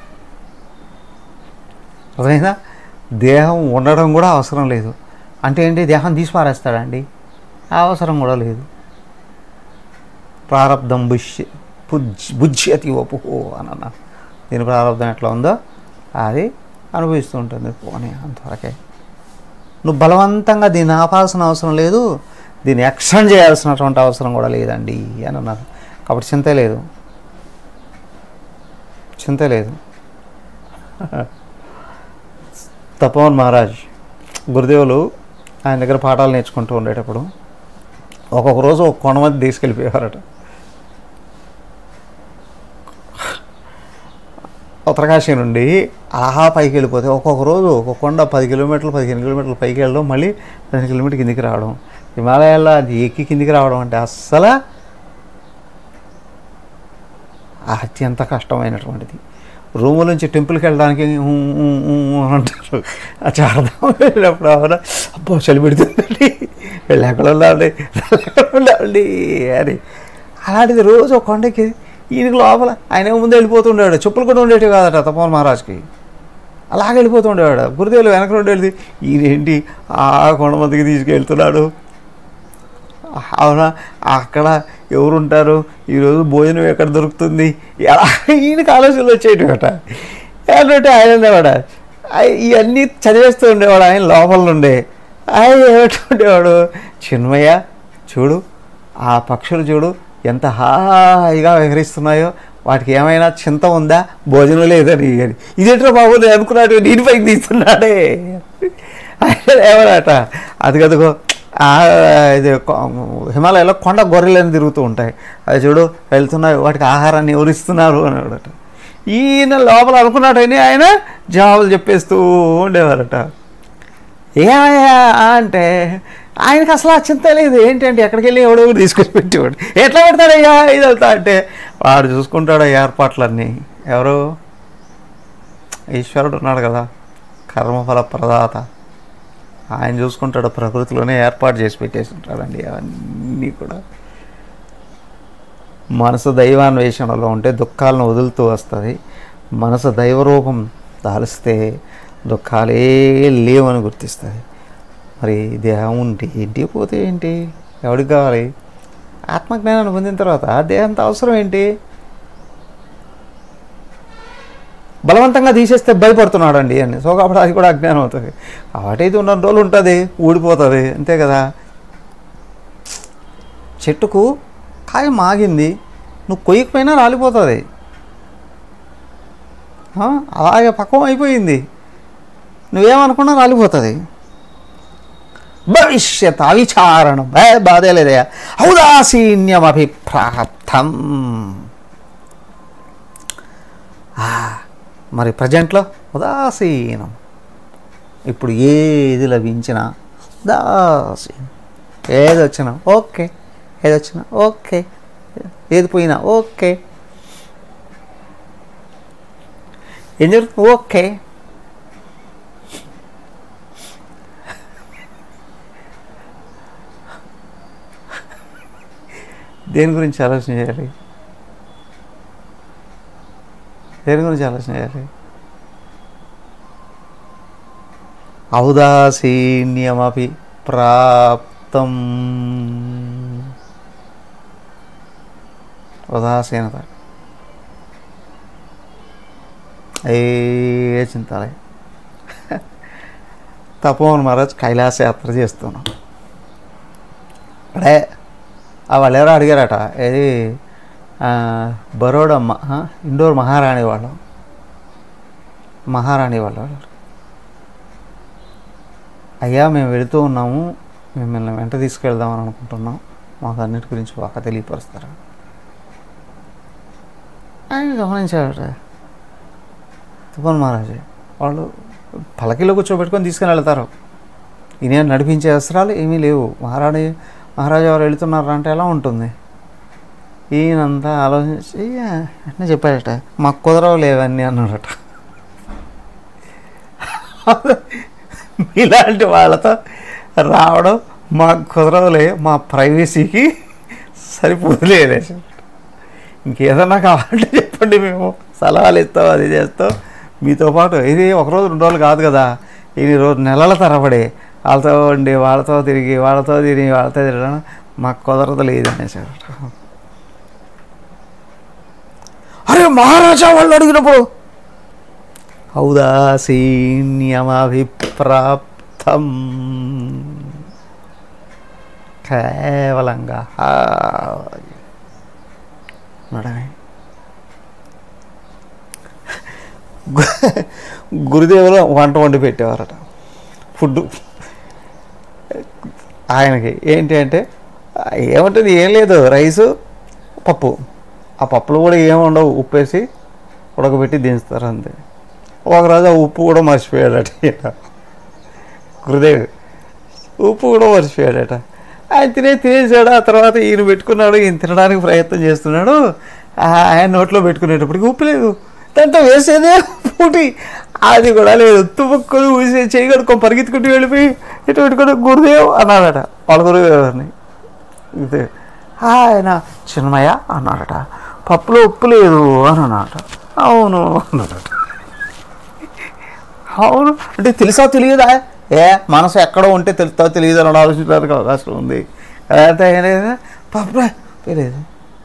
అర్థమైందా? దేహం ఉండడం కూడా అవసరం లేదు అంటే ఏంటి? దేహం తీసి పారేస్తాడండి, అవసరం కూడా లేదు. ప్రారబ్ధం బుజ్యతి వపుహో అని అన్నారు. దీని ప్రారంభం ఎట్లా ఉందో అది అనుభవిస్తూ ఉంటుంది. పోనీ అంతవరకే. నువ్వు బలవంతంగా దీన్ని ఆపాల్సిన అవసరం లేదు, దీన్ని ఎక్స్టెండ్ చేయాల్సినటువంటి అవసరం కూడా లేదండి అని అన్నారు. కాబట్టి చింతే లేదు. తపోవన్ మహారాజ్ గురుదేవులు ఆయన దగ్గర పాఠాలు నేర్చుకుంటూ ఉండేటప్పుడు ఒక్కొక్క రోజు ఒక కొండ మధ్య తీసుకెళ్ళిపోయేవారట. ఉత్తరకాశీ నుండి ఆహా పైకి వెళ్ళిపోతే ఒక్కొక్క రోజు ఒక కొండ 10 కిలోమీటర్లు 15 కిలోమీటర్లు పైకి వెళ్ళడం, మళ్ళీ 10 కిలోమీటర్ కిందికి రావడం. హిమాలయాల్లో అది ఎక్కి కిందికి రావడం అంటే అస్సలు అత్యంత కష్టమైనటువంటిది. రూము నుంచి టెంపుల్కి వెళ్ళడానికి అంటారు. చారదాం వెళ్ళినప్పుడు అవునా అబ్బో చలి పెడుతుందండి, వెళ్ళి ఎక్కడ ఉండాలి అని. అలాంటిది రోజు ఒక కొండకి ఈయనకి లోపల ఆయన ముందు వెళ్ళిపోతుండేవాడు. చెప్పులు కూడా ఉండేవి కాదట తపోవన్ మహారాజ్కి. అలాగే వెళ్ళిపోతుండేవాడు. గురుదేవులు వెనక నుండి వెళ్ళి ఈయనేంటి ఆ కొండ మందికి తీసుకెళ్తున్నాడు, అవునా అక్కడ ఎవరుంటారు, ఈరోజు భోజనం ఎక్కడ దొరుకుతుంది, ఎలా ఈయనకి ఆలోచనలు వచ్చేటివట. ఏంటంటే ఆయన ఉండేవాడు ఇవన్నీ చదివేస్తూ ఉండేవాడు. ఆయన లోపల నుండే ఆయన ఏమిటుండేవాడు, చిన్మయ్య చూడు ఆ పక్షులు చూడు ఎంత హాయిగా విహరిస్తున్నాయో, వాటికి ఏమైనా చింత ఉందా, భోజనం లేదని. ఇదేంటో బాబు నేను అనుకున్నాడు, నేను పైకి తీస్తున్నాడే ఏమన్నట. అది కదుగో ఇది హిమాలయాలో కొండ గొర్రెలని తిరుగుతూ ఉంటాయి, అది చూడు వెళ్తున్నాయి, వాటికి ఆహారాన్ని ఎవరిస్తున్నారు అనేవాడట. ఈయన లోపల అనుకున్నాడని ఆయన జవాబులు చెప్పేస్తూ ఉండేవారట. ఏమయ్యా అంటే ఆయనకు అసలు ఆ చింత లేదు. ఏంటంటే ఎక్కడికి వెళ్ళి ఎవడో తీసుకొని పెట్టేవాడు. ఎట్లా పెడతాడయ్యా ఇది వెళ్తా అంటే వాడు చూసుకుంటాడు ఏర్పాట్లన్నీ. ఎవరు? ఈశ్వరుడు ఉన్నాడు కదా, కర్మఫల ప్రదాత, ఆయన చూసుకుంటాడు. ప్రకృతిలోనే ఏర్పాటు చేసి పెట్టేసి ఉంటాడండి అవన్నీ కూడా. మనసు దైవాన్వేషణలో ఉంటే దుఃఖాలను వదులుతూ వస్తుంది. మనసు దైవరూపం దాలిస్తే దుఃఖాలే లేవని గుర్తిస్తుంది. మరి దేహం ఉంటే ఏంటి, పోతే ఏంటి, ఎవడికి కావాలి? ఆత్మజ్ఞానాన్ని పొందిన తర్వాత దేహంతో అవసరం ఏంటి? బలవంతంగా తీసేస్తే భయపడుతున్నాడు అండి అని. సో కాబట్టి అది కూడా అజ్ఞానం అవుతుంది. వాటైతే ఉన్న రోజులు ఉంటుంది, ఊడిపోతుంది, అంతే కదా. చెట్టుకు కాయ మాగింది, నువ్వు కొయ్యకపోయినా రాలిపోతుంది. అలాగే పక్వం అయిపోయింది, నువ్వేమనుకున్నా రాలిపోతుంది. భవిష్యత్ అవిచారణం బాధే లేదయా. ఔదాసీన్యమభిప్రాప్తం. మరి ప్రజెంట్లో ఉదాసీనం. ఇప్పుడు ఏది లభించినా ఉదాసీనం. ఏది వచ్చినా ఓకే, ఏది వచ్చినా ఓకే, ఏది పోయినా ఓకే, ఏం జరుగుతుంది ఓకే. దేని గురించి ఆలోచన చేయాలి? దేని గురించి ఆలోచన చేయాలి? ఔదాసీన్యమపి ప్రాప్తం. ఉదాసీనత ఏ చింతాలే. తపోవన్ మహారాజ్ కైలాస యాత్ర చేస్తున్నాం. అడే వాళ్ళు ఎవరో అడిగారట, ఏది బరోడమ్మ ఇండోర్ మహారాణి వాళ్ళు అయ్యా మేము వెళుతూ ఉన్నాము, మిమ్మల్ని వెంట తీసుకెళ్దామని అనుకుంటున్నాం, మాకు అన్నిటి గురించి బాగా తెలియపరుస్తారా అని గమనించారట తపోవన్ మహారాజు. వాళ్ళు పలకిలో కూర్చోబెట్టుకొని తీసుకుని వెళ్తారు. ఈయన నడిపించే అవసరాలు ఏమీ లేవు. మహారాజు ఎవరు వెళుతున్నారా అంటే ఎలా ఉంటుంది? ఈయనంతా ఆలోచించి అంటే చెప్పాడట, మాకు కుదరవలేవన్నీ అన్నాడట. ఇలాంటి వాళ్ళతో రావడం మాకు కుదరవలే, మా ప్రైవసీకి సరిపోలేదు. ఇంకేదన్నా కావాలంటే చెప్పండి, మేము సలహాలు ఇస్తాం, అది చేస్తాం, మీతో పాటు. ఇది ఒకరోజు 2 రోజులు కాదు కదా, ఇది నెలల తరబడి వాళ్ళతో ఉండి వాళ్ళతో తిరిగి వాళ్ళతో తిరగడం మాకు కుదరదు లేదు అనేసాడు. అరే మహారాజా వాళ్ళు అడిగినప్పుడు ఔదాసీన్యమభిప్రాప్తం. కేవలంగా గురుదేవులు వంట వండి పెట్టేవారట. ఫుడ్ ఆయనకి ఏంటి అంటే ఏముంటుంది, ఏం లేదు, రైసు పప్పు. ఆ పప్పులు కూడా ఏముండవు, ఉప్పేసి ఉడకబెట్టి దించుతారు అంతే. ఒకరోజు ఆ ఉప్పు కూడా మర్చిపోయాడట గురుదేవి, ఉప్పు కూడా మర్చిపోయాడట. ఆయన తినేసాడు. ఆ తర్వాత ఈయన పెట్టుకున్నాడు, ఈయన తినడానికి ప్రయత్నం చేస్తున్నాడు. ఆయన నోట్లో పెట్టుకునేటప్పటికి ఉప్పు లేదు, దాంతో వేసేదే పూటి, అది కూడా లేదు. తుప్పుకొని ఊసే చేయగడుకొని పరిగెత్తుకుంటూ వెళ్ళిపోయి ఇటు పెట్టుకుని గురుదేవ్ అన్నాడట వాళ్ళ గురుదేవుని. ఇదే ఆయన చిన్మయ్య అన్నాడట, పప్పులో ఉప్పు లేదు అని అన్నాడట. అవును అన్నాడట. అవును అంటే తెలుసా తెలియదా? మనసు ఎక్కడో ఉంటే తెలుస్తా తెలియదు అని ఆలోచించడానికి అవకాశం ఉంది. అదంతా ఏం లేదా, పప్పులో తెలియదు.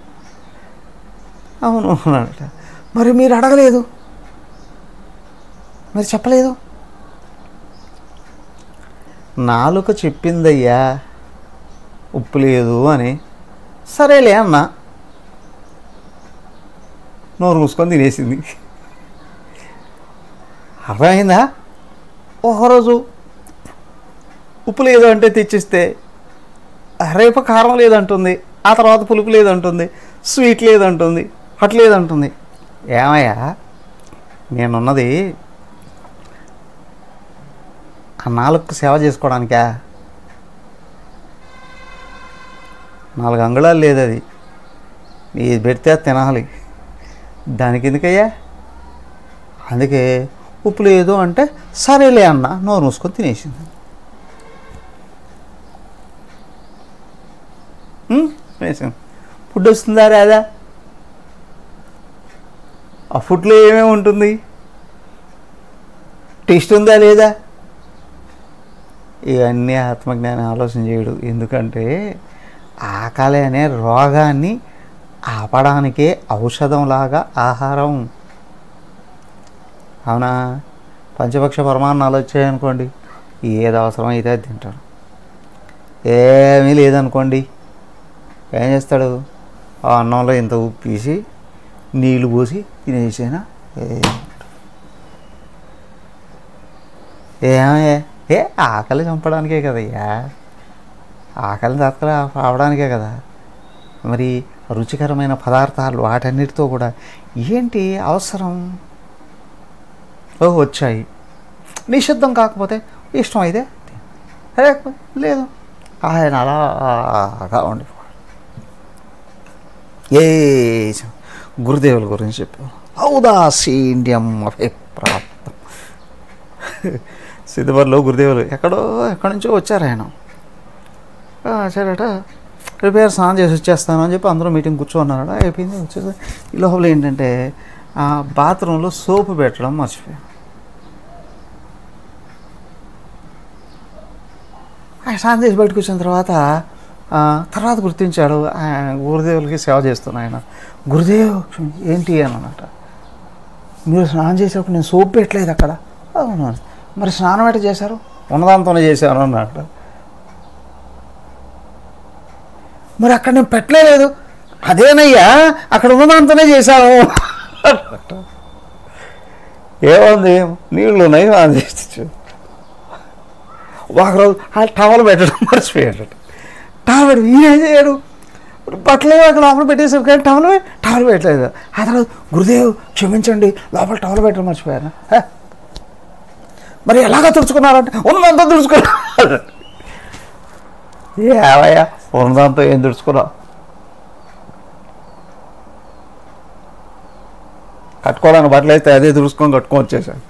అవును అన్నాడట. మరి మీరు అడగలేదు, మీరు చెప్పలేదు. నాలుక చెప్పిందయ్యా ఉప్పు లేదు అని, సరేలే అన్న, నోరు మూసుకొని తినేసింది. అర్థమైందా? ఒకరోజు ఉప్పు లేదు అంటే తెచ్చిస్తే రేపు కారం లేదంటుంది, ఆ తర్వాత పులుపు లేదంటుంది, స్వీట్ లేదంటుంది, హట్ లేదంటుంది. ఏమయ్యా నేనున్నది ఆ నాలుగు సేవ చేసుకోవడానికా? 4 అంగుళాలు లేదు, అది ఇది పెడితే తినాలి, దానికి ఎందుకయ్యా? అందుకే ఉప్పు లేదు అంటే సరేలే అన్న, నోరు మూసుకొని తినేసింది. ఫుడ్ వస్తుందా రాదా? ఆ ఫుడ్లో ఏమేమి ఉంటుంది, టేస్ట్ ఉందా లేదా? ఇవన్నీ ఆత్మజ్ఞానం ఆలోచన చేయడు. ఎందుకంటే ఆకలి అనే రోగాన్ని ఆపడానికే ఔషధంలాగా ఆహారం. అవునా? పంచపక్ష పరమాన్నాలు వచ్చాయనుకోండి, ఏది అవసరం అయితే అది తింటాడు. ఏమీ లేదనుకోండి, ఏం చేస్తాడు? ఆ అన్నంలో ఇంత ఉప్పు తీసి నీళ్ళు పోసి తినేసేనా? ఏమయ్యా, ఆకలి చంపడానికే కదయ్యా, ఆకలిని తత్కలు అవడానికే కదా. మరి రుచికరమైన పదార్థాలు వాటన్నిటితో కూడా ఏంటి అవసరం? వచ్చాయి, నిషిద్ధం కాకపోతే ఇష్టం అయితే లేకపోతే లేదు. ఆయన అలాగా ఉండి ఏ గురుదేవుల గురించి చెప్పారు. ఔదాసీన్యం అభిప్రాప్తం. సిద్ధపర్లో గురుదేవులు ఎక్కడి నుంచో వచ్చారు. ఆయన సరేట రిపేర్ స్నానం చేసి వచ్చేస్తాను అని చెప్పి అందరూ మీటింగ్ కూర్చోన్నారట. అయిపోయింది, వచ్చేసి ఈ లోపల ఏంటంటే ఆ బాత్రూంలో సోపు పెట్టడం మర్చిపోయాను. ఆయన స్నానం చేసి బయటకు వచ్చిన తర్వాత గుర్తించాడు. గురుదేవులకి సేవ చేస్తున్నా ఆయన. గురుదేవ్ ఏంటి అని అన్నట. మీరు స్నానం చేసేటప్పుడు నేను సోప్ పెట్టలేదు అక్కడ. అవును, మరి స్నానం ఎట్లా చేశారు? ఉన్నదాంతోనే చేశాను అన్నట్ట. మరి అక్కడ నేను పెట్టలేదు. అదేనయ్యా, అక్కడ ఉన్నదాంతోనే చేశాను. ఏముంది, నీళ్ళు ఉన్నాయి, స్నానం చేసి ఒకరోజు ఆ టవల్ పెట్టడం మర్చిపోయాడు. టవల్ పెట్టి ఈయన చేయడు, బట్టలు అక్కడ లోపల పెట్టేసారు కానీ టవల్ పెట్టలేదు. ఆ తర్వాత గురుదేవ్ క్షమించండి, లోపల టవల్ పెట్టడం మర్చిపోయాను. మరి ఎలాగ తుడుచుకున్నారంటే ఉన్నదంతా తుడుచుకున్నారు. ఏవయ్యా, ఉన్నదంతా ఏం తుడుచుకున్నావు? కట్టుకోవడానికి బట్టలు అయితే అదే తుడుచుకొని కట్టుకొని వచ్చేసాను.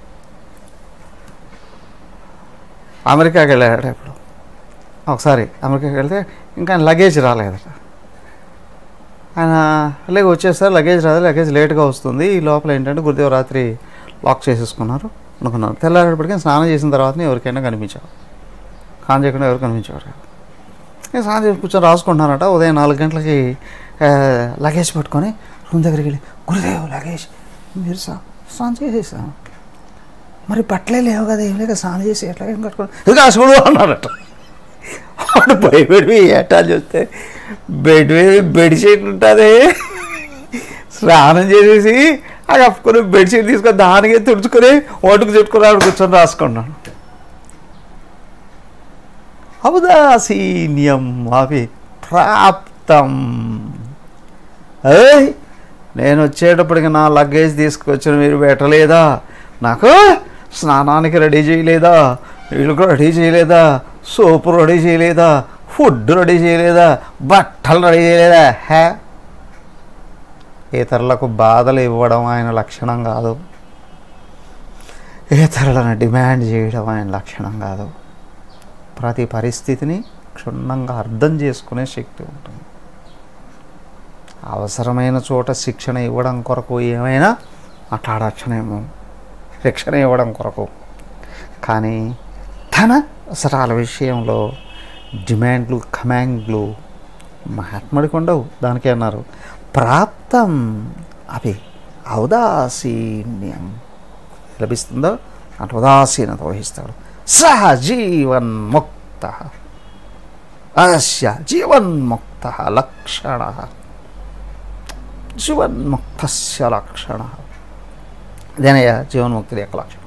అమెరికాకి వెళ్ళాడట. ఇప్పుడు ఒకసారి అమెరికాకి వెళ్తే ఇంకా లగేజ్ రాలేదట. ఆయన వచ్చేస్తారు, లగేజ్ రాదు, లగేజ్ లేట్గా వస్తుంది. ఈ లోపల ఏంటంటే గురుదేవ్ రాత్రి లాక్ చేసేసుకున్నారు అనుకున్నారు. తెల్లారేపటికి స్నానం చేసిన తర్వాతనే ఎవరికైనా కనిపించారు. స్నానం చేయకుండా ఎవరు కనిపించేవారు. నేను స్నానం చేసి కూర్చొని రాసుకుంటున్నారట. ఉదయం 4 గంటలకి లగేజ్ పట్టుకొని రూమ్ దగ్గరికి వెళ్ళి, గురుదేవ్ లగేజ్ మీరు స్నానం చేసేసాను, మరి బట్టలే లేవు కదా, ఏం లేక స్నానం చేసి ఎట్లా ఏం కట్టుకోండి ఇది అసలు అన్నారట. వాడు భయపడి ఎట్టా చూస్తే బెడ్షీట్ ఉంటుంది, స్నానం చేసేసి అది కప్పుకొని బెడ్షీట్ తీసుకొని దానికి తుడుచుకొని ఒటుకు చుట్టుకుని ఆవిడ కూర్చొని రాసుకున్నాను. ఔదాసీన్యం అభిప్రాప్తం. నేను వచ్చేటప్పటికి నా లగేజ్ తీసుకొచ్చిన మీరు పెట్టలేదా? నాకు స్నానానికి రెడీ చేయలేదా? నీళ్ళు కూడా రెడీ చేయలేదా? సోపు రెడీ చేయలేదా? ఫుడ్ రెడీ చేయలేదా? బట్టలు రెడీ చేయలేదా? ఇతరులకు బాధలు ఇవ్వడం ఆయన లక్షణం కాదు, ఇతరులను డిమాండ్ చేయడం ఆయన లక్షణం కాదు. ప్రతి పరిస్థితిని క్షుణ్ణంగా అర్థం చేసుకునే శక్తి ఉంటుంది. అవసరమైన చోట శిక్షణ ఇవ్వడం కొరకు ఏమైనా మాట్లాడచ్చునేమో, శిక్షణ ఇవ్వడం కొరకు. కానీ తన అవసరాల విషయంలో డిమాండ్లు కమాండ్లు మహాత్ముడికి ఉండవు. దానికే అన్నారు ప్రాప్తం అవి ఔదాసీన్యం. లభిస్తుందో అంటే ఉదాసీనత వహిస్తాడు. సహ జీవన్ముక్త అస్య జీవన్ముక్త లక్షణ, జీవన్ముక్తస్య లక్షణ. ఇదేనయ్యా జీవన్ముక్తుడి యొక్క లక్షణం.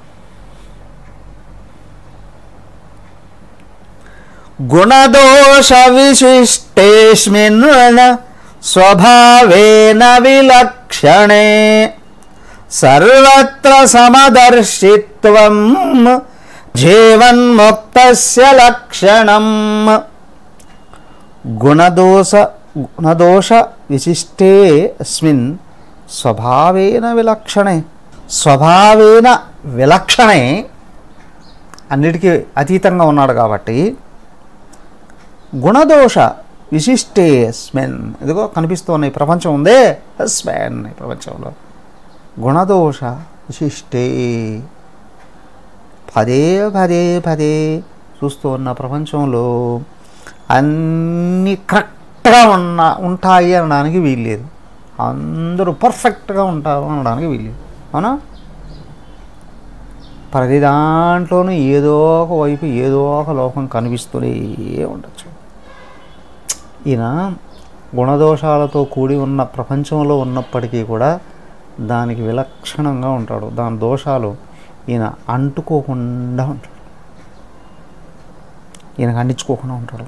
గుణదోష విశిష్టేస్మిన్ స్వభావేన విలక్షణే సర్వత్ర సమదర్శిత్వం జీవన్ముక్తస్య లక్షణం. గుణదోష విశిష్టే అస్మిన్ స్వభావేన విలక్షణే. స్వభావేన విలక్షణే, అన్నిటికీ అతీతంగా ఉన్నాడు కాబట్టి గుణదోష విశిష్టే అస్మిన్. ఇదిగో కనిపిస్తూ ఉన్న ఈ ప్రపంచం ఉందే, అస్మిన్ ఈ ప్రపంచంలో గుణదోష విశిష్టే. పదే పదే పదే చూస్తూ ఉన్న ప్రపంచంలో అన్నీ కరెక్ట్గా ఉంటాయి అనడానికి వీల్లేదు. అందరూ పర్ఫెక్ట్గా ఉంటారు అనడానికి వీల్లేదు. అవునా? ప్రతి దాంట్లోనూ ఏదో ఒక వైపు ఏదో ఒక లోపం కనిపిస్తూనే ఉండొచ్చు. ఈయన గుణదోషాలతో కూడి ఉన్న ప్రపంచంలో ఉన్నప్పటికీ కూడా దానికి విలక్షణంగా ఉంటాడు. దాని దోషాలు ఈయన అంటుకోకుండా ఉంటాడు, ఈయనకు అంటించుకోకుండా ఉంటాడు.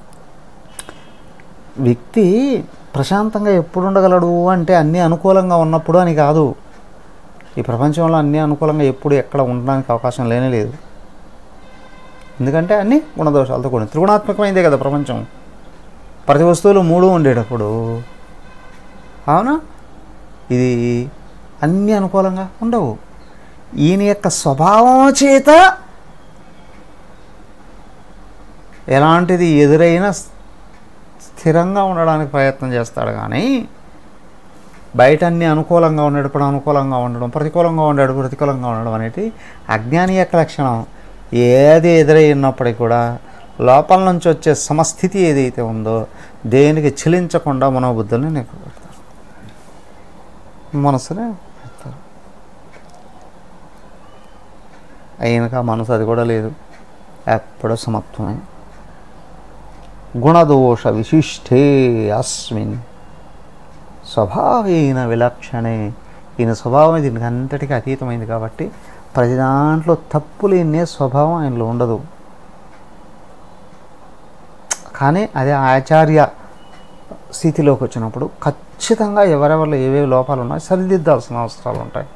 వ్యక్తి ప్రశాంతంగా ఎప్పుడు ఉండగలడు అంటే అన్నీ అనుకూలంగా ఉన్నప్పుడు అని కాదు. ఈ ప్రపంచంలో అన్నీ అనుకూలంగా ఎప్పుడు ఎక్కడ ఉండడానికి అవకాశం లేనే లేదు. ఎందుకంటే అన్నీ గుణదోషాలతో కూడి త్రిగుణాత్మకమైందే కదా ప్రపంచం. ప్రతి వస్తువులు 3 ఉండేటప్పుడు, అవునా, ఇది అన్నీ అనుకూలంగా ఉండవు. ఈయన యొక్క స్వభావం చేత ఎలాంటిది ఎదురైనా స్థిరంగా ఉండడానికి ప్రయత్నం చేస్తాడు. కానీ బయట అన్నీ అనుకూలంగా ఉండేటప్పుడు అనుకూలంగా ఉండడం, ప్రతికూలంగా ఉండేటప్పుడు ప్రతికూలంగా ఉండడం అనేది అజ్ఞాని యొక్క లక్షణం. ఏది ఎదురైనప్పటికీ కూడా లోపల నుంచి వచ్చే సమస్థితి ఏదైతే ఉందో దేనికి చిలించకుండా మనోబుద్ధుల్ని నెక్కుపెడతారు, మనసునే పెడతారు. అయినక మనసు అది కూడా లేదు, ఎప్పుడూ సమత్వమే. గుణదోష విశిష్టే అస్మిన్ స్వభావేన విలక్షణే. ఈయన స్వభావం దీనికి అంతటికీ అతీతమైంది కాబట్టి ప్రతి దాంట్లో తప్పు లేనే స్వభావం ఆయనలో ఉండదు. కానీ అదే ఆచార్య స్థితిలోకి వచ్చినప్పుడు ఖచ్చితంగా ఎవరెవరిలో ఏవేవి లోపాలు ఉన్నాయో సరిదిద్దాల్సిన అవసరాలు ఉంటాయి.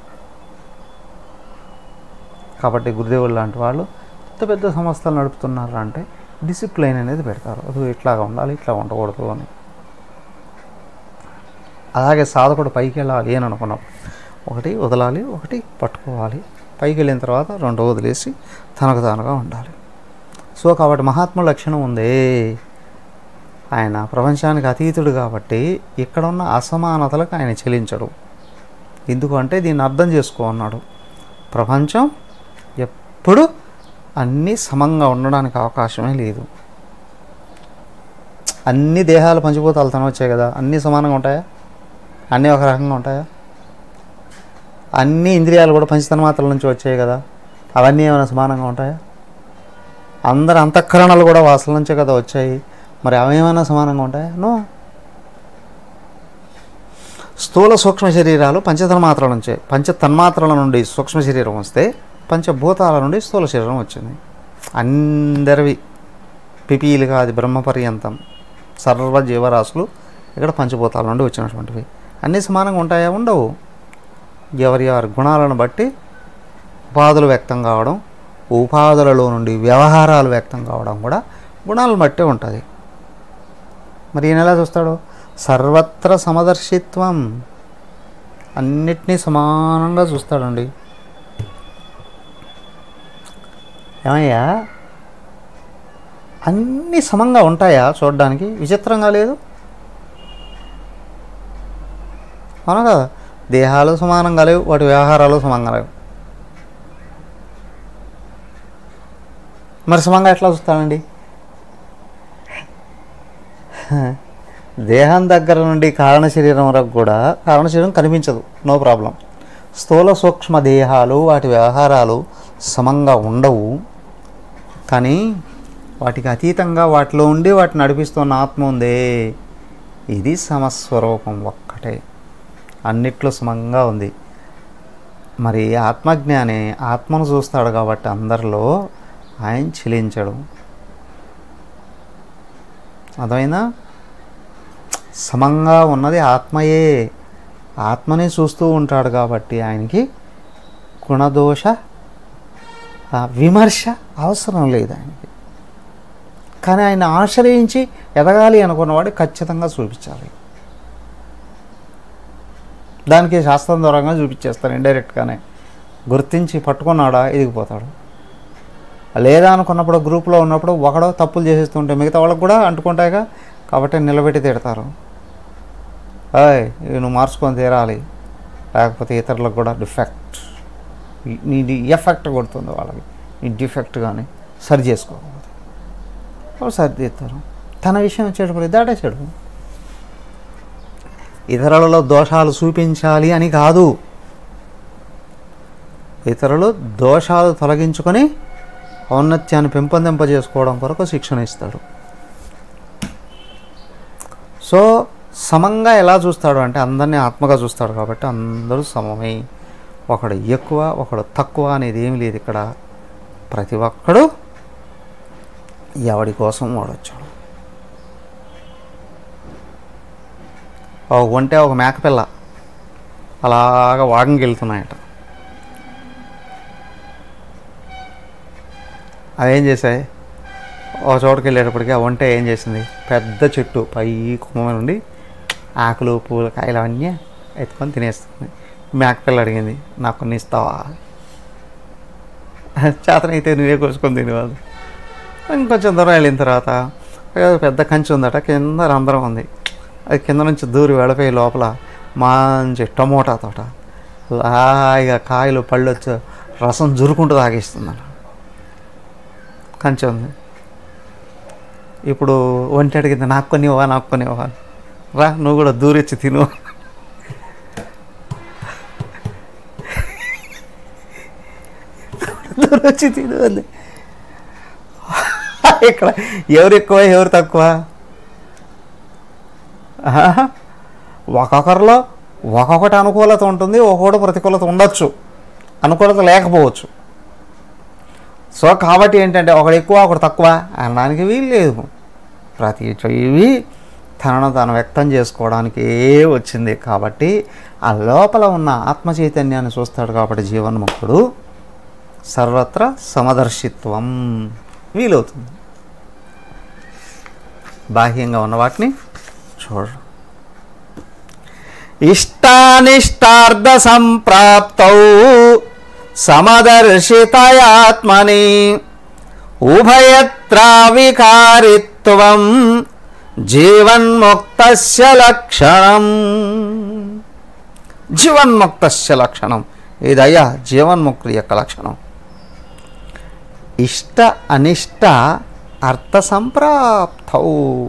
కాబట్టి గురుదేవులు లాంటి వాళ్ళు పెద్ద పెద్ద సంస్థలు నడుపుతున్నారు అంటే డిసిప్లైన్ అనేది పెడతారు. అది ఇట్లాగా ఉండాలి, ఇట్లా ఉండకూడదు అని. అలాగే సాధకుడు పైకి వెళ్ళాలి అని అనుకున్నాం, ఒకటి వదలాలి, ఒకటి పట్టుకోవాలి. పైకి వెళ్ళిన తర్వాత 2 వదిలేసి తనకు తానుగా ఉండాలి. సో కాబట్టి మహాత్ముల లక్షణం ఉంది. ఆయన ప్రపంచానికి అతీతుడు కాబట్టి ఇక్కడ ఉన్న అసమానతలకు ఆయన చెలించడు. ఎందుకంటే దీన్ని అర్థం చేసుకో అన్నాడు. ప్రపంచం ఎప్పుడు అన్నీ సమంగా ఉండడానికి అవకాశమే లేదు. అన్ని దేహాలు పంచిపోతాలతోనే వచ్చాయి కదా, అన్నీ సమానంగా ఉంటాయా? అన్నీ ఒక రకంగా ఉంటాయా? అన్ని ఇంద్రియాలు కూడా పంచతన్మాత్రల నుంచి వచ్చాయి కదా, అవన్నీ ఏమైనా సమానంగా ఉంటాయా? అందరు అంతఃకరణలు కూడా వాసన నుంచే కదా వచ్చాయి, మరి అవేమైనా సమానంగా ఉంటాయా? నో. స్థూల సూక్ష్మ శరీరాలు పంచతన్మాత్రల నుండి సూక్ష్మ శరీరం వస్తే పంచభూతాల నుండి స్థూల శరీరం వచ్చింది. అందరివి పిపీలుగా అది బ్రహ్మపర్యంతం సర్వ జీవరాశులు ఇక్కడ పంచభూతాల నుండి వచ్చినటువంటివి. అన్నీ సమానంగా ఉంటాయా? ఉండవు. ఎవరి గుణాలను బట్టి ఉపాధులు వ్యక్తం కావడం, ఉపాధులలో నుండి వ్యవహారాలు వ్యక్తం కావడం కూడా గుణాలను బట్టే ఉంటుంది. మరి ఈయన ఎలా చూస్తాడు? సర్వత్ర సమదర్శిత్వం, అన్నిటినీ సమానంగా చూస్తాడండి. ఏమయ్యా అన్నీ సమంగా ఉంటాయా? చూడడానికి విచిత్రంగా లేదు, అవునా కదా? దేహాలు సమానంగా లేవు, వాటి వ్యవహారాలు సమంగా లేవు. మరి సమంగా ఎట్లా చూస్తానండి? దేహం దగ్గర నుండి కారణ శరీరం వరకు కూడా కారణ శరీరం కనిపించదు, నో ప్రాబ్లం. స్థూల సూక్ష్మ దేహాలు వాటి వ్యవహారాలు సమంగా ఉండవు. కానీ వాటికి అతీతంగా వాటిలో ఉండి వాటిని నడిపిస్తున్న ఆత్మ ఉందే, ఇది సమస్వరూపం ఒక్కటే, అన్నిట్లో సమంగా ఉంది. మరి ఆత్మజ్ఞానే ఆత్మను చూస్తాడు కాబట్టి అందరిలో ఆయన చెలించడు. అదైనా సమంగా ఉన్నది ఆత్మయే, ఆత్మనే చూస్తూ ఉంటాడు కాబట్టి ఆయనకి గుణదోష విమర్శ అవసరం లేదు ఆయనకి. కానీ ఆయన ఆశ్రయించి ఎదగాలి అనుకున్నవాడు ఖచ్చితంగా చూపించాలి. దానికి శాస్త్రం దూరంగా చూపించేస్తాను, ఇండైరెక్ట్గానే గుర్తించి పట్టుకున్నాడా ఎదిగిపోతాడు. లేదా అనుకున్నప్పుడు గ్రూప్లో ఉన్నప్పుడు ఒకడో తప్పులు చేసేస్తుంటే మిగతా వాళ్ళకు కూడా అంటుకుంటాయిగా, కాబట్టి నిలబెట్టి తిడతారు. నువ్వు మార్చుకొని తీరాలి, లేకపోతే ఇతరులకు కూడా డిఫెక్ట్, నీ ఎఫెక్ట్ కొడుతుంది వాళ్ళకి, నీ డిఫెక్ట్ కానీ సరి చేసుకోకపోతే వాళ్ళు సరిదిద్దారు. తన విషయం వచ్చేటప్పుడు దాటేసాడు. ఇతరులలో దోషాలు చూపించాలి అని కాదు, ఇతరులు దోషాలు తొలగించుకొని ఔన్నత్యాన్ని పెంపొందింపజేసుకోవడం కొరకు శిక్షణ ఇస్తాడు. సో సమంగా ఎలా చూస్తాడు అంటే అందరినీ ఆత్మగా చూస్తాడు కాబట్టి అందరూ సమమే. ఒకడు ఎక్కువ ఒకడు తక్కువ అనేది ఏమి లేదు ఇక్కడ. ప్రతి ఒక్కడు ఎవడి కోసం వాడొచ్చాడు. ఒంటే ఒక మేకపిల్ల అలాగా వాకింగ్కి వెళ్తున్నాయట. అవి ఏం చేశాయి, ఒక చోటుకి వెళ్ళేటప్పటికి ఆ ఒంటే ఏం చేసింది, పెద్ద చెట్టు పై కొమ్మ నుండి ఆకులు పూలు కాయలు అవన్నీ ఎత్తుకొని తినేస్తుంది. మేకపిల్ల అడిగింది, నాకు కొన్ని ఇస్తావా? చేతనైతే నువ్వే కోసుకొని తినేవాళ్ళు. ఇంకొంచెం దూరం వెళ్ళిన తర్వాత పెద్ద కంచి ఉందట, కింద రంధ్రం ఉంది. అది కింద నుంచి దూరి వెళ్ళిపోయి లోపల మంచి టమోటా తోట లాగా కాయలు పళ్ళు వచ్చి రసం జురుకుంటూ తాగిస్తుందట. కంచి ఉంది. ఇప్పుడు ఒంటి అడిగింది, నాకు కొన్ని ఇవ్వా, నాకు కొన్ని ఇవ్వా, రా నువ్వు కూడా దూరిచ్చి తిను. దూరొచ్చి తిను అంది. ఇక్కడ ఎవరు ఎక్కువ ఎవరు తక్కువ? ఒక్కొక్కరిలో ఒక్కొక్కటి అనుకూలత ఉంటుంది, ఒక్కొక్కటి ప్రతికూలత ఉండొచ్చు, అనుకూలత లేకపోవచ్చు. సో కాబట్టి ఏంటంటే ఒకడు ఎక్కువ ఒకడు తక్కువ అనడానికి వీలు లేదు. ప్రతి జీవి తనను తాను వ్యక్తం చేసుకోవడానికి వచ్చింది కాబట్టి ఆ లోపల ఉన్న ఆత్మ చైతన్యాన్ని చూస్తాడు. కాబట్టి జీవన్ముక్తుడు సర్వత్ర సమదర్శిత్వం వీలవుతుంది. బాహ్యంగా ఉన్న వాటిని చూడు. ఇష్టానిష్టార్థ సంప్రాప్తౌ సమదర్శితయాత్మని ఉభయత్ర వికారిత్వం జీవన్ముక్తస్య లక్షణం. జీవన్ముక్తస్య లక్షణం ఇదయ్యా జీవన్ముక్తి యొక్క లక్షణం. ఇష్ట అనిష్ట అర్థ సంప్రాప్తౌ.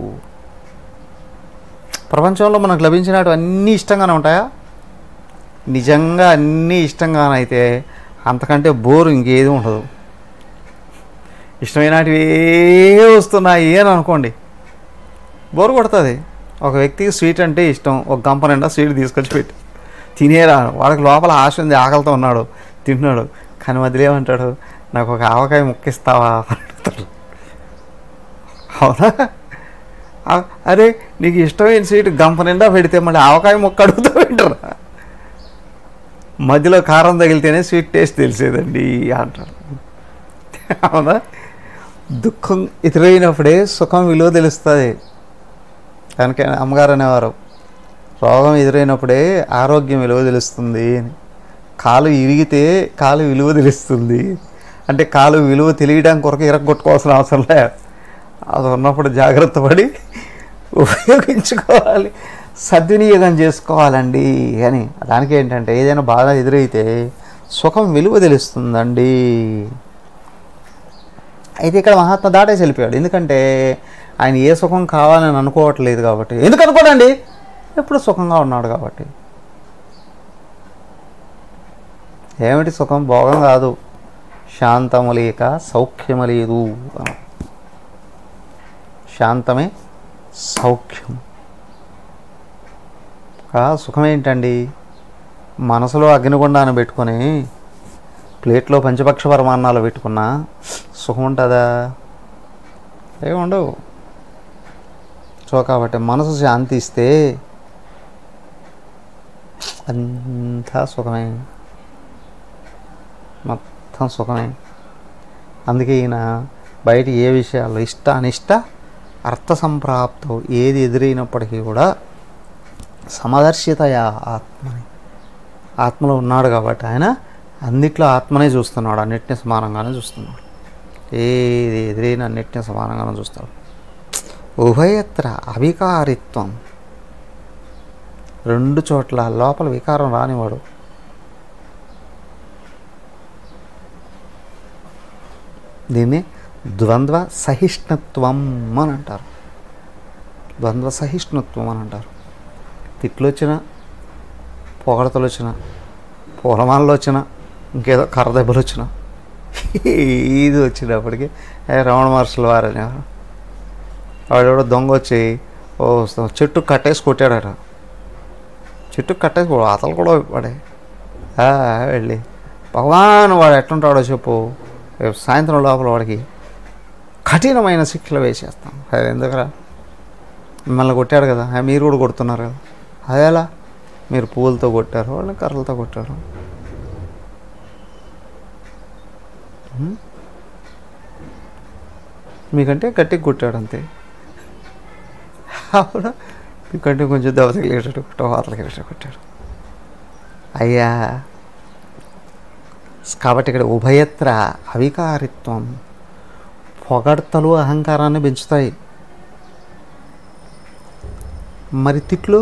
ప్రపంచంలో మనకు లభించినట్టు అన్నీ ఇష్టంగానే ఉంటాయా? నిజంగా అన్నీ ఇష్టంగానైతే అంతకంటే బోరు ఇంకేది ఉండదు. ఇష్టమైనటివి వస్తున్నాయి అని అనుకోండి, బోరు కొడుతుంది. ఒక వ్యక్తికి స్వీట్ అంటే ఇష్టం, ఒక గంప నిండా స్వీట్ తీసుకొచ్చి పెట్టి తినేరా, వాడికి లోపల ఆశ ఉంది, ఆకలితో ఉన్నాడు, తింటున్నాడు. కానీ మధ్యలో ఏమంటాడు, నాకు ఒక ఆవకాయ ముక్కిస్తావా అడుగుతాడు. అవునా? అరే నీకు ఇష్టమైన స్వీట్ గంప నిండా పెడితే మళ్ళీ ఆవకాయ ముక్క అడుగుతూ వింటారా? మధ్యలో కారం తగిలితేనే స్వీట్ టేస్ట్ తెలిసేదండి అంటాడు. అవునా? దుఃఖం ఎదురైనప్పుడే సుఖం విలువ తెలుస్తుంది. కనుక అమ్మగారు అనేవారు, రోగం ఎదురైనప్పుడే ఆరోగ్యం విలువ తెలుస్తుంది అని. కాలు ఇరిగితే కాలు విలువ తెలుస్తుంది అంటే కాలు విలువ తెలియడానికి కొరకు ఇరగొట్టుకోవాల్సిన అవసరం లే, అది ఉన్నప్పుడు జాగ్రత్త పడి ఉపయోగించుకోవాలి, సద్వినియోగం చేసుకోవాలండి అని. దానికి ఏంటంటే ఏదైనా బాధ ఎదురైతే సుఖం విలువ తెలుస్తుందండి. అయితే ఇక్కడ మహాత్మా దాటేసి వెళ్ళిపోయాడు. ఎందుకంటే ఆయన ఏ సుఖం కావాలని అనుకోవట్లేదు కాబట్టి. ఎందుకు అనుకోడండి, ఎప్పుడు సుఖంగా ఉన్నాడు కాబట్టి. ఏమిటి సుఖం? భోగం కాదు, శాంతము లేక సౌఖ్యము లేదు. శాంతమే సౌఖ్యం. సుఖం ఏంటండి? మనసులో అగ్నిగుండాన్ని పెట్టుకొని ప్లేట్లో పంచపక్ష పరమాన్నాలు పెట్టుకున్నా సుఖం ఉంటుందా? ఏముండవు. సో కాబట్టి మనసు శాంతి ఇస్తే అంతా సుఖమే, మొత్తం సుఖమే. అందుకే ఈయన బయట ఏ విషయాల్లో ఇష్ట అనిష్ట అర్థ సంప్రాప్తం ఏది ఎదురైనప్పటికీ కూడా సమదర్శితయా ఆత్మని, ఆత్మలో ఉన్నాడు కాబట్టి ఆయన అన్నిట్లో ఆత్మనే చూస్తున్నాడు, అన్నిటినీ సమానంగానే చూస్తున్నాడు. ఏది ఎదురైన అన్నిటినీ సమానంగానే చూస్తాడు. ఉభయత్ర అవికారిత్వం, రెండు చోట్ల లోపల వికారం రానివాడు. దీన్ని ద్వంద్వ సహిష్ణుత్వం అని అంటారు. ద్వంద్వ సహిష్ణుత్వం అని అంటారు. తిట్లు వచ్చినా, పొగడతలు వచ్చినా, పూలమాలలు వచ్చినా, ఇంకేదో కర్ర దెబ్బలు వచ్చిన ఇది వచ్చినప్పటికీ రమణ మహర్షుల వారని వాడు దొంగ వచ్చి చెట్టు కట్టేసి కొట్టాడట. చెట్టు కట్టేసి అతలు కూడా పడే వెళ్ళి భగవాన్ వాడు ఎట్లుంటాడో చెప్పు, రేపు సాయంత్రం లోపల వాడికి కఠినమైన శిక్షలు వేసేస్తాం. ఎందుకురా, మిమ్మల్ని కొట్టాడు కదా, మీరు కూడా కొడుతున్నారు కదా, అదేలా మీరు పువ్వులతో కొట్టారు, వాళ్ళని కర్రలతో కొట్టారు. మీకంటే గట్టిగా కొట్టాడు అంతే. అవునా, మీకంటే కొంచెం దెబ్బ తగిలేటట్టు కొట్టాడు, వాతలు తగిలేటట్టు కొట్టాడు. అయ్యా, కాబట్టి ఇక్కడ ఉభయత్ర అవికారిత్వం, పొగడ్తలు అహంకారాన్ని పెంచుతాయి. మరి తిట్లు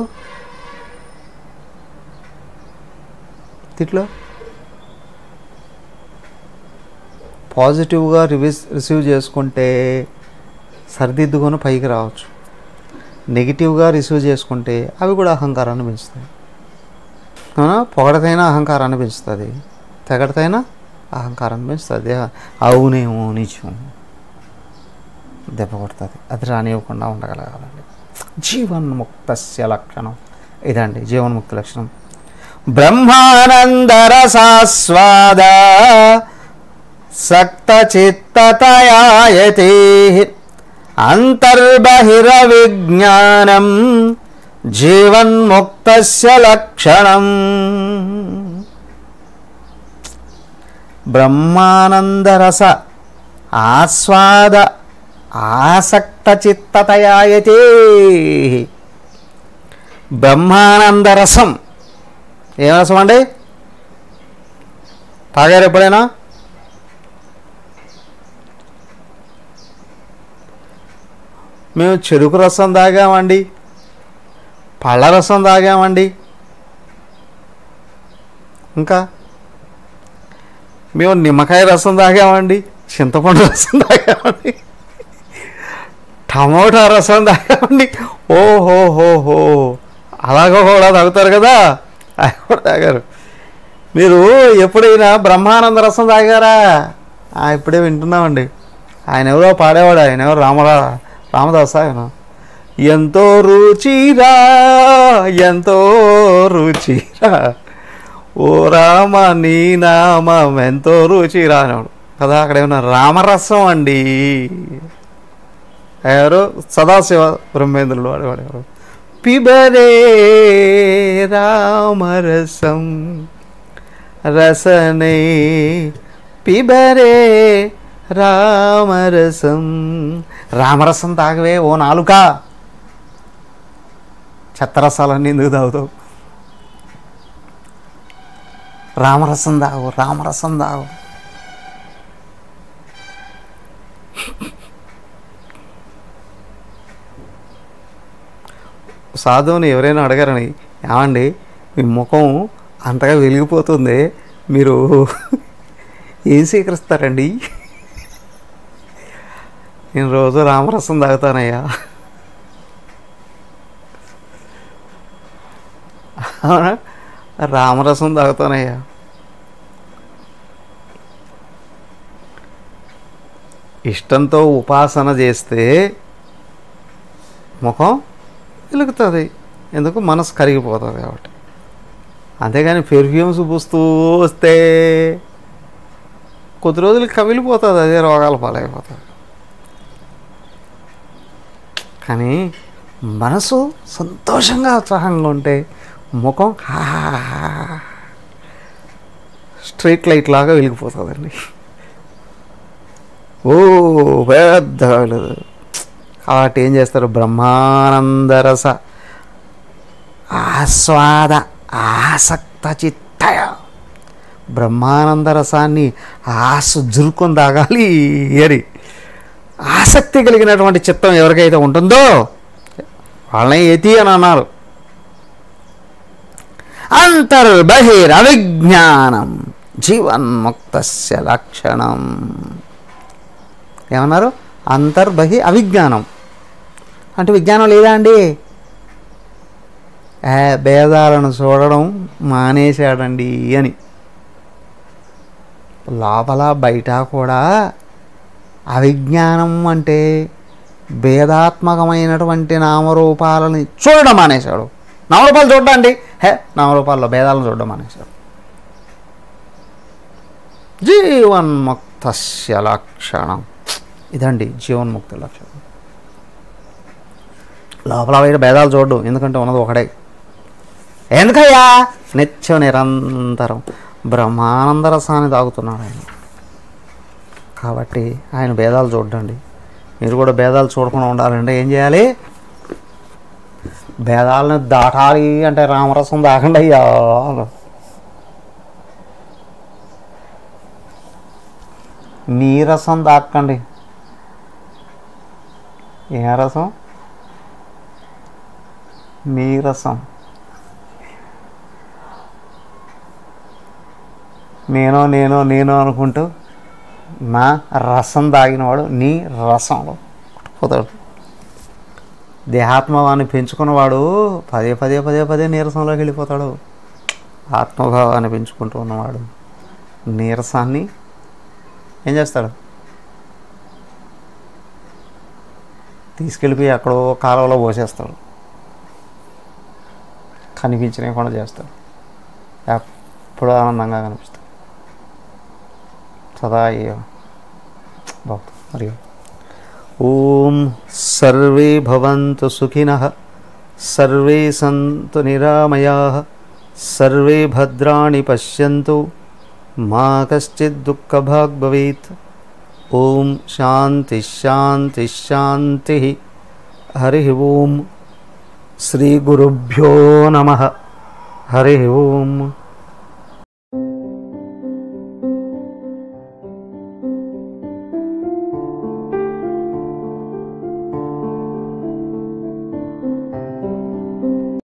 పాజిటివ్గా రిసీవ్ చేసుకుంటే సరిదిద్దుకొని పైకి రావచ్చు. నెగిటివ్గా రిసీవ్ చేసుకుంటే అవి కూడా అహంకారాన్ని పెంచుతాయి. పొగడతైనా అహంకారాన్ని పెంచుతుంది, తెగడతైనా అహంకారాన్ని పెంచుతుంది. అవునేమో నిజం దెబ్బ కొడుతుంది. అది రానివ్వకుండా ఉండగలగాలండి. జీవన్ముక్తస్య లక్షణం ఇదండి, జీవన్ముక్తి లక్షణం. బ్రహ్మానందరసాస్వాద సక్తచిత్తతయాయతే అంతర్బహిరవిజ్ఞానం జీవన్ముక్తస్య లక్షణం. బ్రహ్మానందరస ఆస్వాద ఆసక్తచిత్తతయాయతే. బ్రహ్మానందరసం ఏం రసం అండి? తాగారు ఎప్పుడైనా? మేము చెరుకు రసం తాగామండి, పళ్ళ రసం తాగామండి, ఇంకా మేము నిమ్మకాయ రసం తాగామండి, చింతపండు రసం తాగామండి, టమోటా రసం తాగామండి. ఓహోహోహో, అలాగో కూడా తాగుతారు కదా, అది కూడా తాగారు. మీరు ఎప్పుడైనా బ్రహ్మానంద రసం తాగారా? ఇప్పుడే వింటున్నామండి. ఆయన ఎవరో పాడేవాడు, ఆయన ఎవరు రామదాస్ ఆయన. ఎంతో రుచిరా ఎంతో రుచిరా ఓ రామ నీ నామం ఎంతో రుచిరా అనేవాడు కదా. అక్కడ ఏమన్నా రామరసం అండి. ఎవరు? సదాశివ బ్రహ్మేంద్రులు వాడేవాడు ఎవరు? పిబరే రామరసం రసనే పిబరే రామరసం. రామరసం తాగవే ఓ నాలుక, చెత్తరసాలన్నీ ఎందుకు తాగుతావు? రామరసం తాగు, రామరసం తాగు. సాధువుని ఎవరైనా అడగారని, ఏమండి మీ ముఖం అంతగా వెలిగిపోతుంది, మీరు ఏం స్వీకరిస్తారండి? నేను రోజు రామరసం తాగుతానయ్యా. రామరసం తాగుతానయ్యా. ఇష్టంతో ఉపాసన చేస్తే ముఖం వెలుగుతుంది, ఎందుకు? మనసు కరిగిపోతుంది కాబట్టి. అంతేగాని పెర్ఫ్యూమ్స్ పూస్తూ వస్తే కొద్ది రోజులకి కమిలిపోతుంది, అదే రోగాల పాలైపోతుంది. కానీ మనసు సంతోషంగా ఉత్సాహంగా ఉంటే ముఖం స్ట్రీట్ లైట్ లాగా వెలిగిపోతుందండి. ఓ పెద్ద కాబట్టి ఏం చేస్తారు? బ్రహ్మానందరస ఆస్వాద ఆసక్త చిత్తయ. బ్రహ్మానంద రసాన్ని జురుకొని తాగాలి అని ఆసక్తి కలిగినటువంటి చిత్తం ఎవరికైతే ఉంటుందో వాళ్ళని యతి అని అన్నారు. అంతర్బహిరవిజ్ఞానం జీవన్ముక్తస్య లక్షణం. ఏమన్నారు? అంతర్బహి అవిజ్ఞానం అంటే విజ్ఞానం లేదా అండి? భేదాలను చూడడం మానేశాడండి అని. లోపల బయట కూడా అవిజ్ఞానం అంటే భేదాత్మకమైనటువంటి నామరూపాలని చూడడం మానేశాడు. నామరూపాలు చూడడం అండి, నామరూపాల్లో భేదాలను చూడడం మానేశాడు. జీవన్ముక్తస్య లక్షణం ఇదండి, జీవన్ముక్తి లక్షణం. లోపల బయట భేదాలు చూడడం, ఎందుకంటే ఉన్నది ఒకడే. ఎందుకయ్యా? నిత్యం నిరంతరం బ్రహ్మానంద రసాన్ని తాగుతున్నాడు ఆయన. కాబట్టి ఆయన భేదాలు చూడండి. మీరు కూడా భేదాలు చూడకుండా ఉండాలంటే ఏం చేయాలి? భేదాలను దాటాలి అంటే రామరసం తాగండి అయ్యా. నీరసం దాక్కండి. ఏ రసం? నీరసం. నేను అనుకుంటూ నా రసం తాగినవాడు నీ రసంలో పోతాడు. దేహాత్మభావాన్ని పెంచుకున్నవాడు పదే పదే పదే పదే నీరసంలోకి వెళ్ళిపోతాడు. ఆత్మభావాన్ని పెంచుకుంటూ ఉన్నవాడు నీరసాన్ని ఏం చేస్తాడు? తీసుకెళ్ళిపోయి ఎక్కడో కాలువలో పోసేస్తాడు. కనిపించకుండా చేస్తాడు. ఎప్పుడు ఆనందంగా కనిపిస్తాడు. సదా భక్తు. మరియు ఓం సర్వే భవంతు సుఖినః, సర్వే సంతు నిరామయాః, సర్వే భద్రాణి పశ్యంతు, మా కశ్చిద్ దుఃఖభాగ్ భవేత్. ఓం శాంతి శాంతి శాంతి. హరి ఓం. శ్రీ గురుభ్యో నమః. హరి ఓం.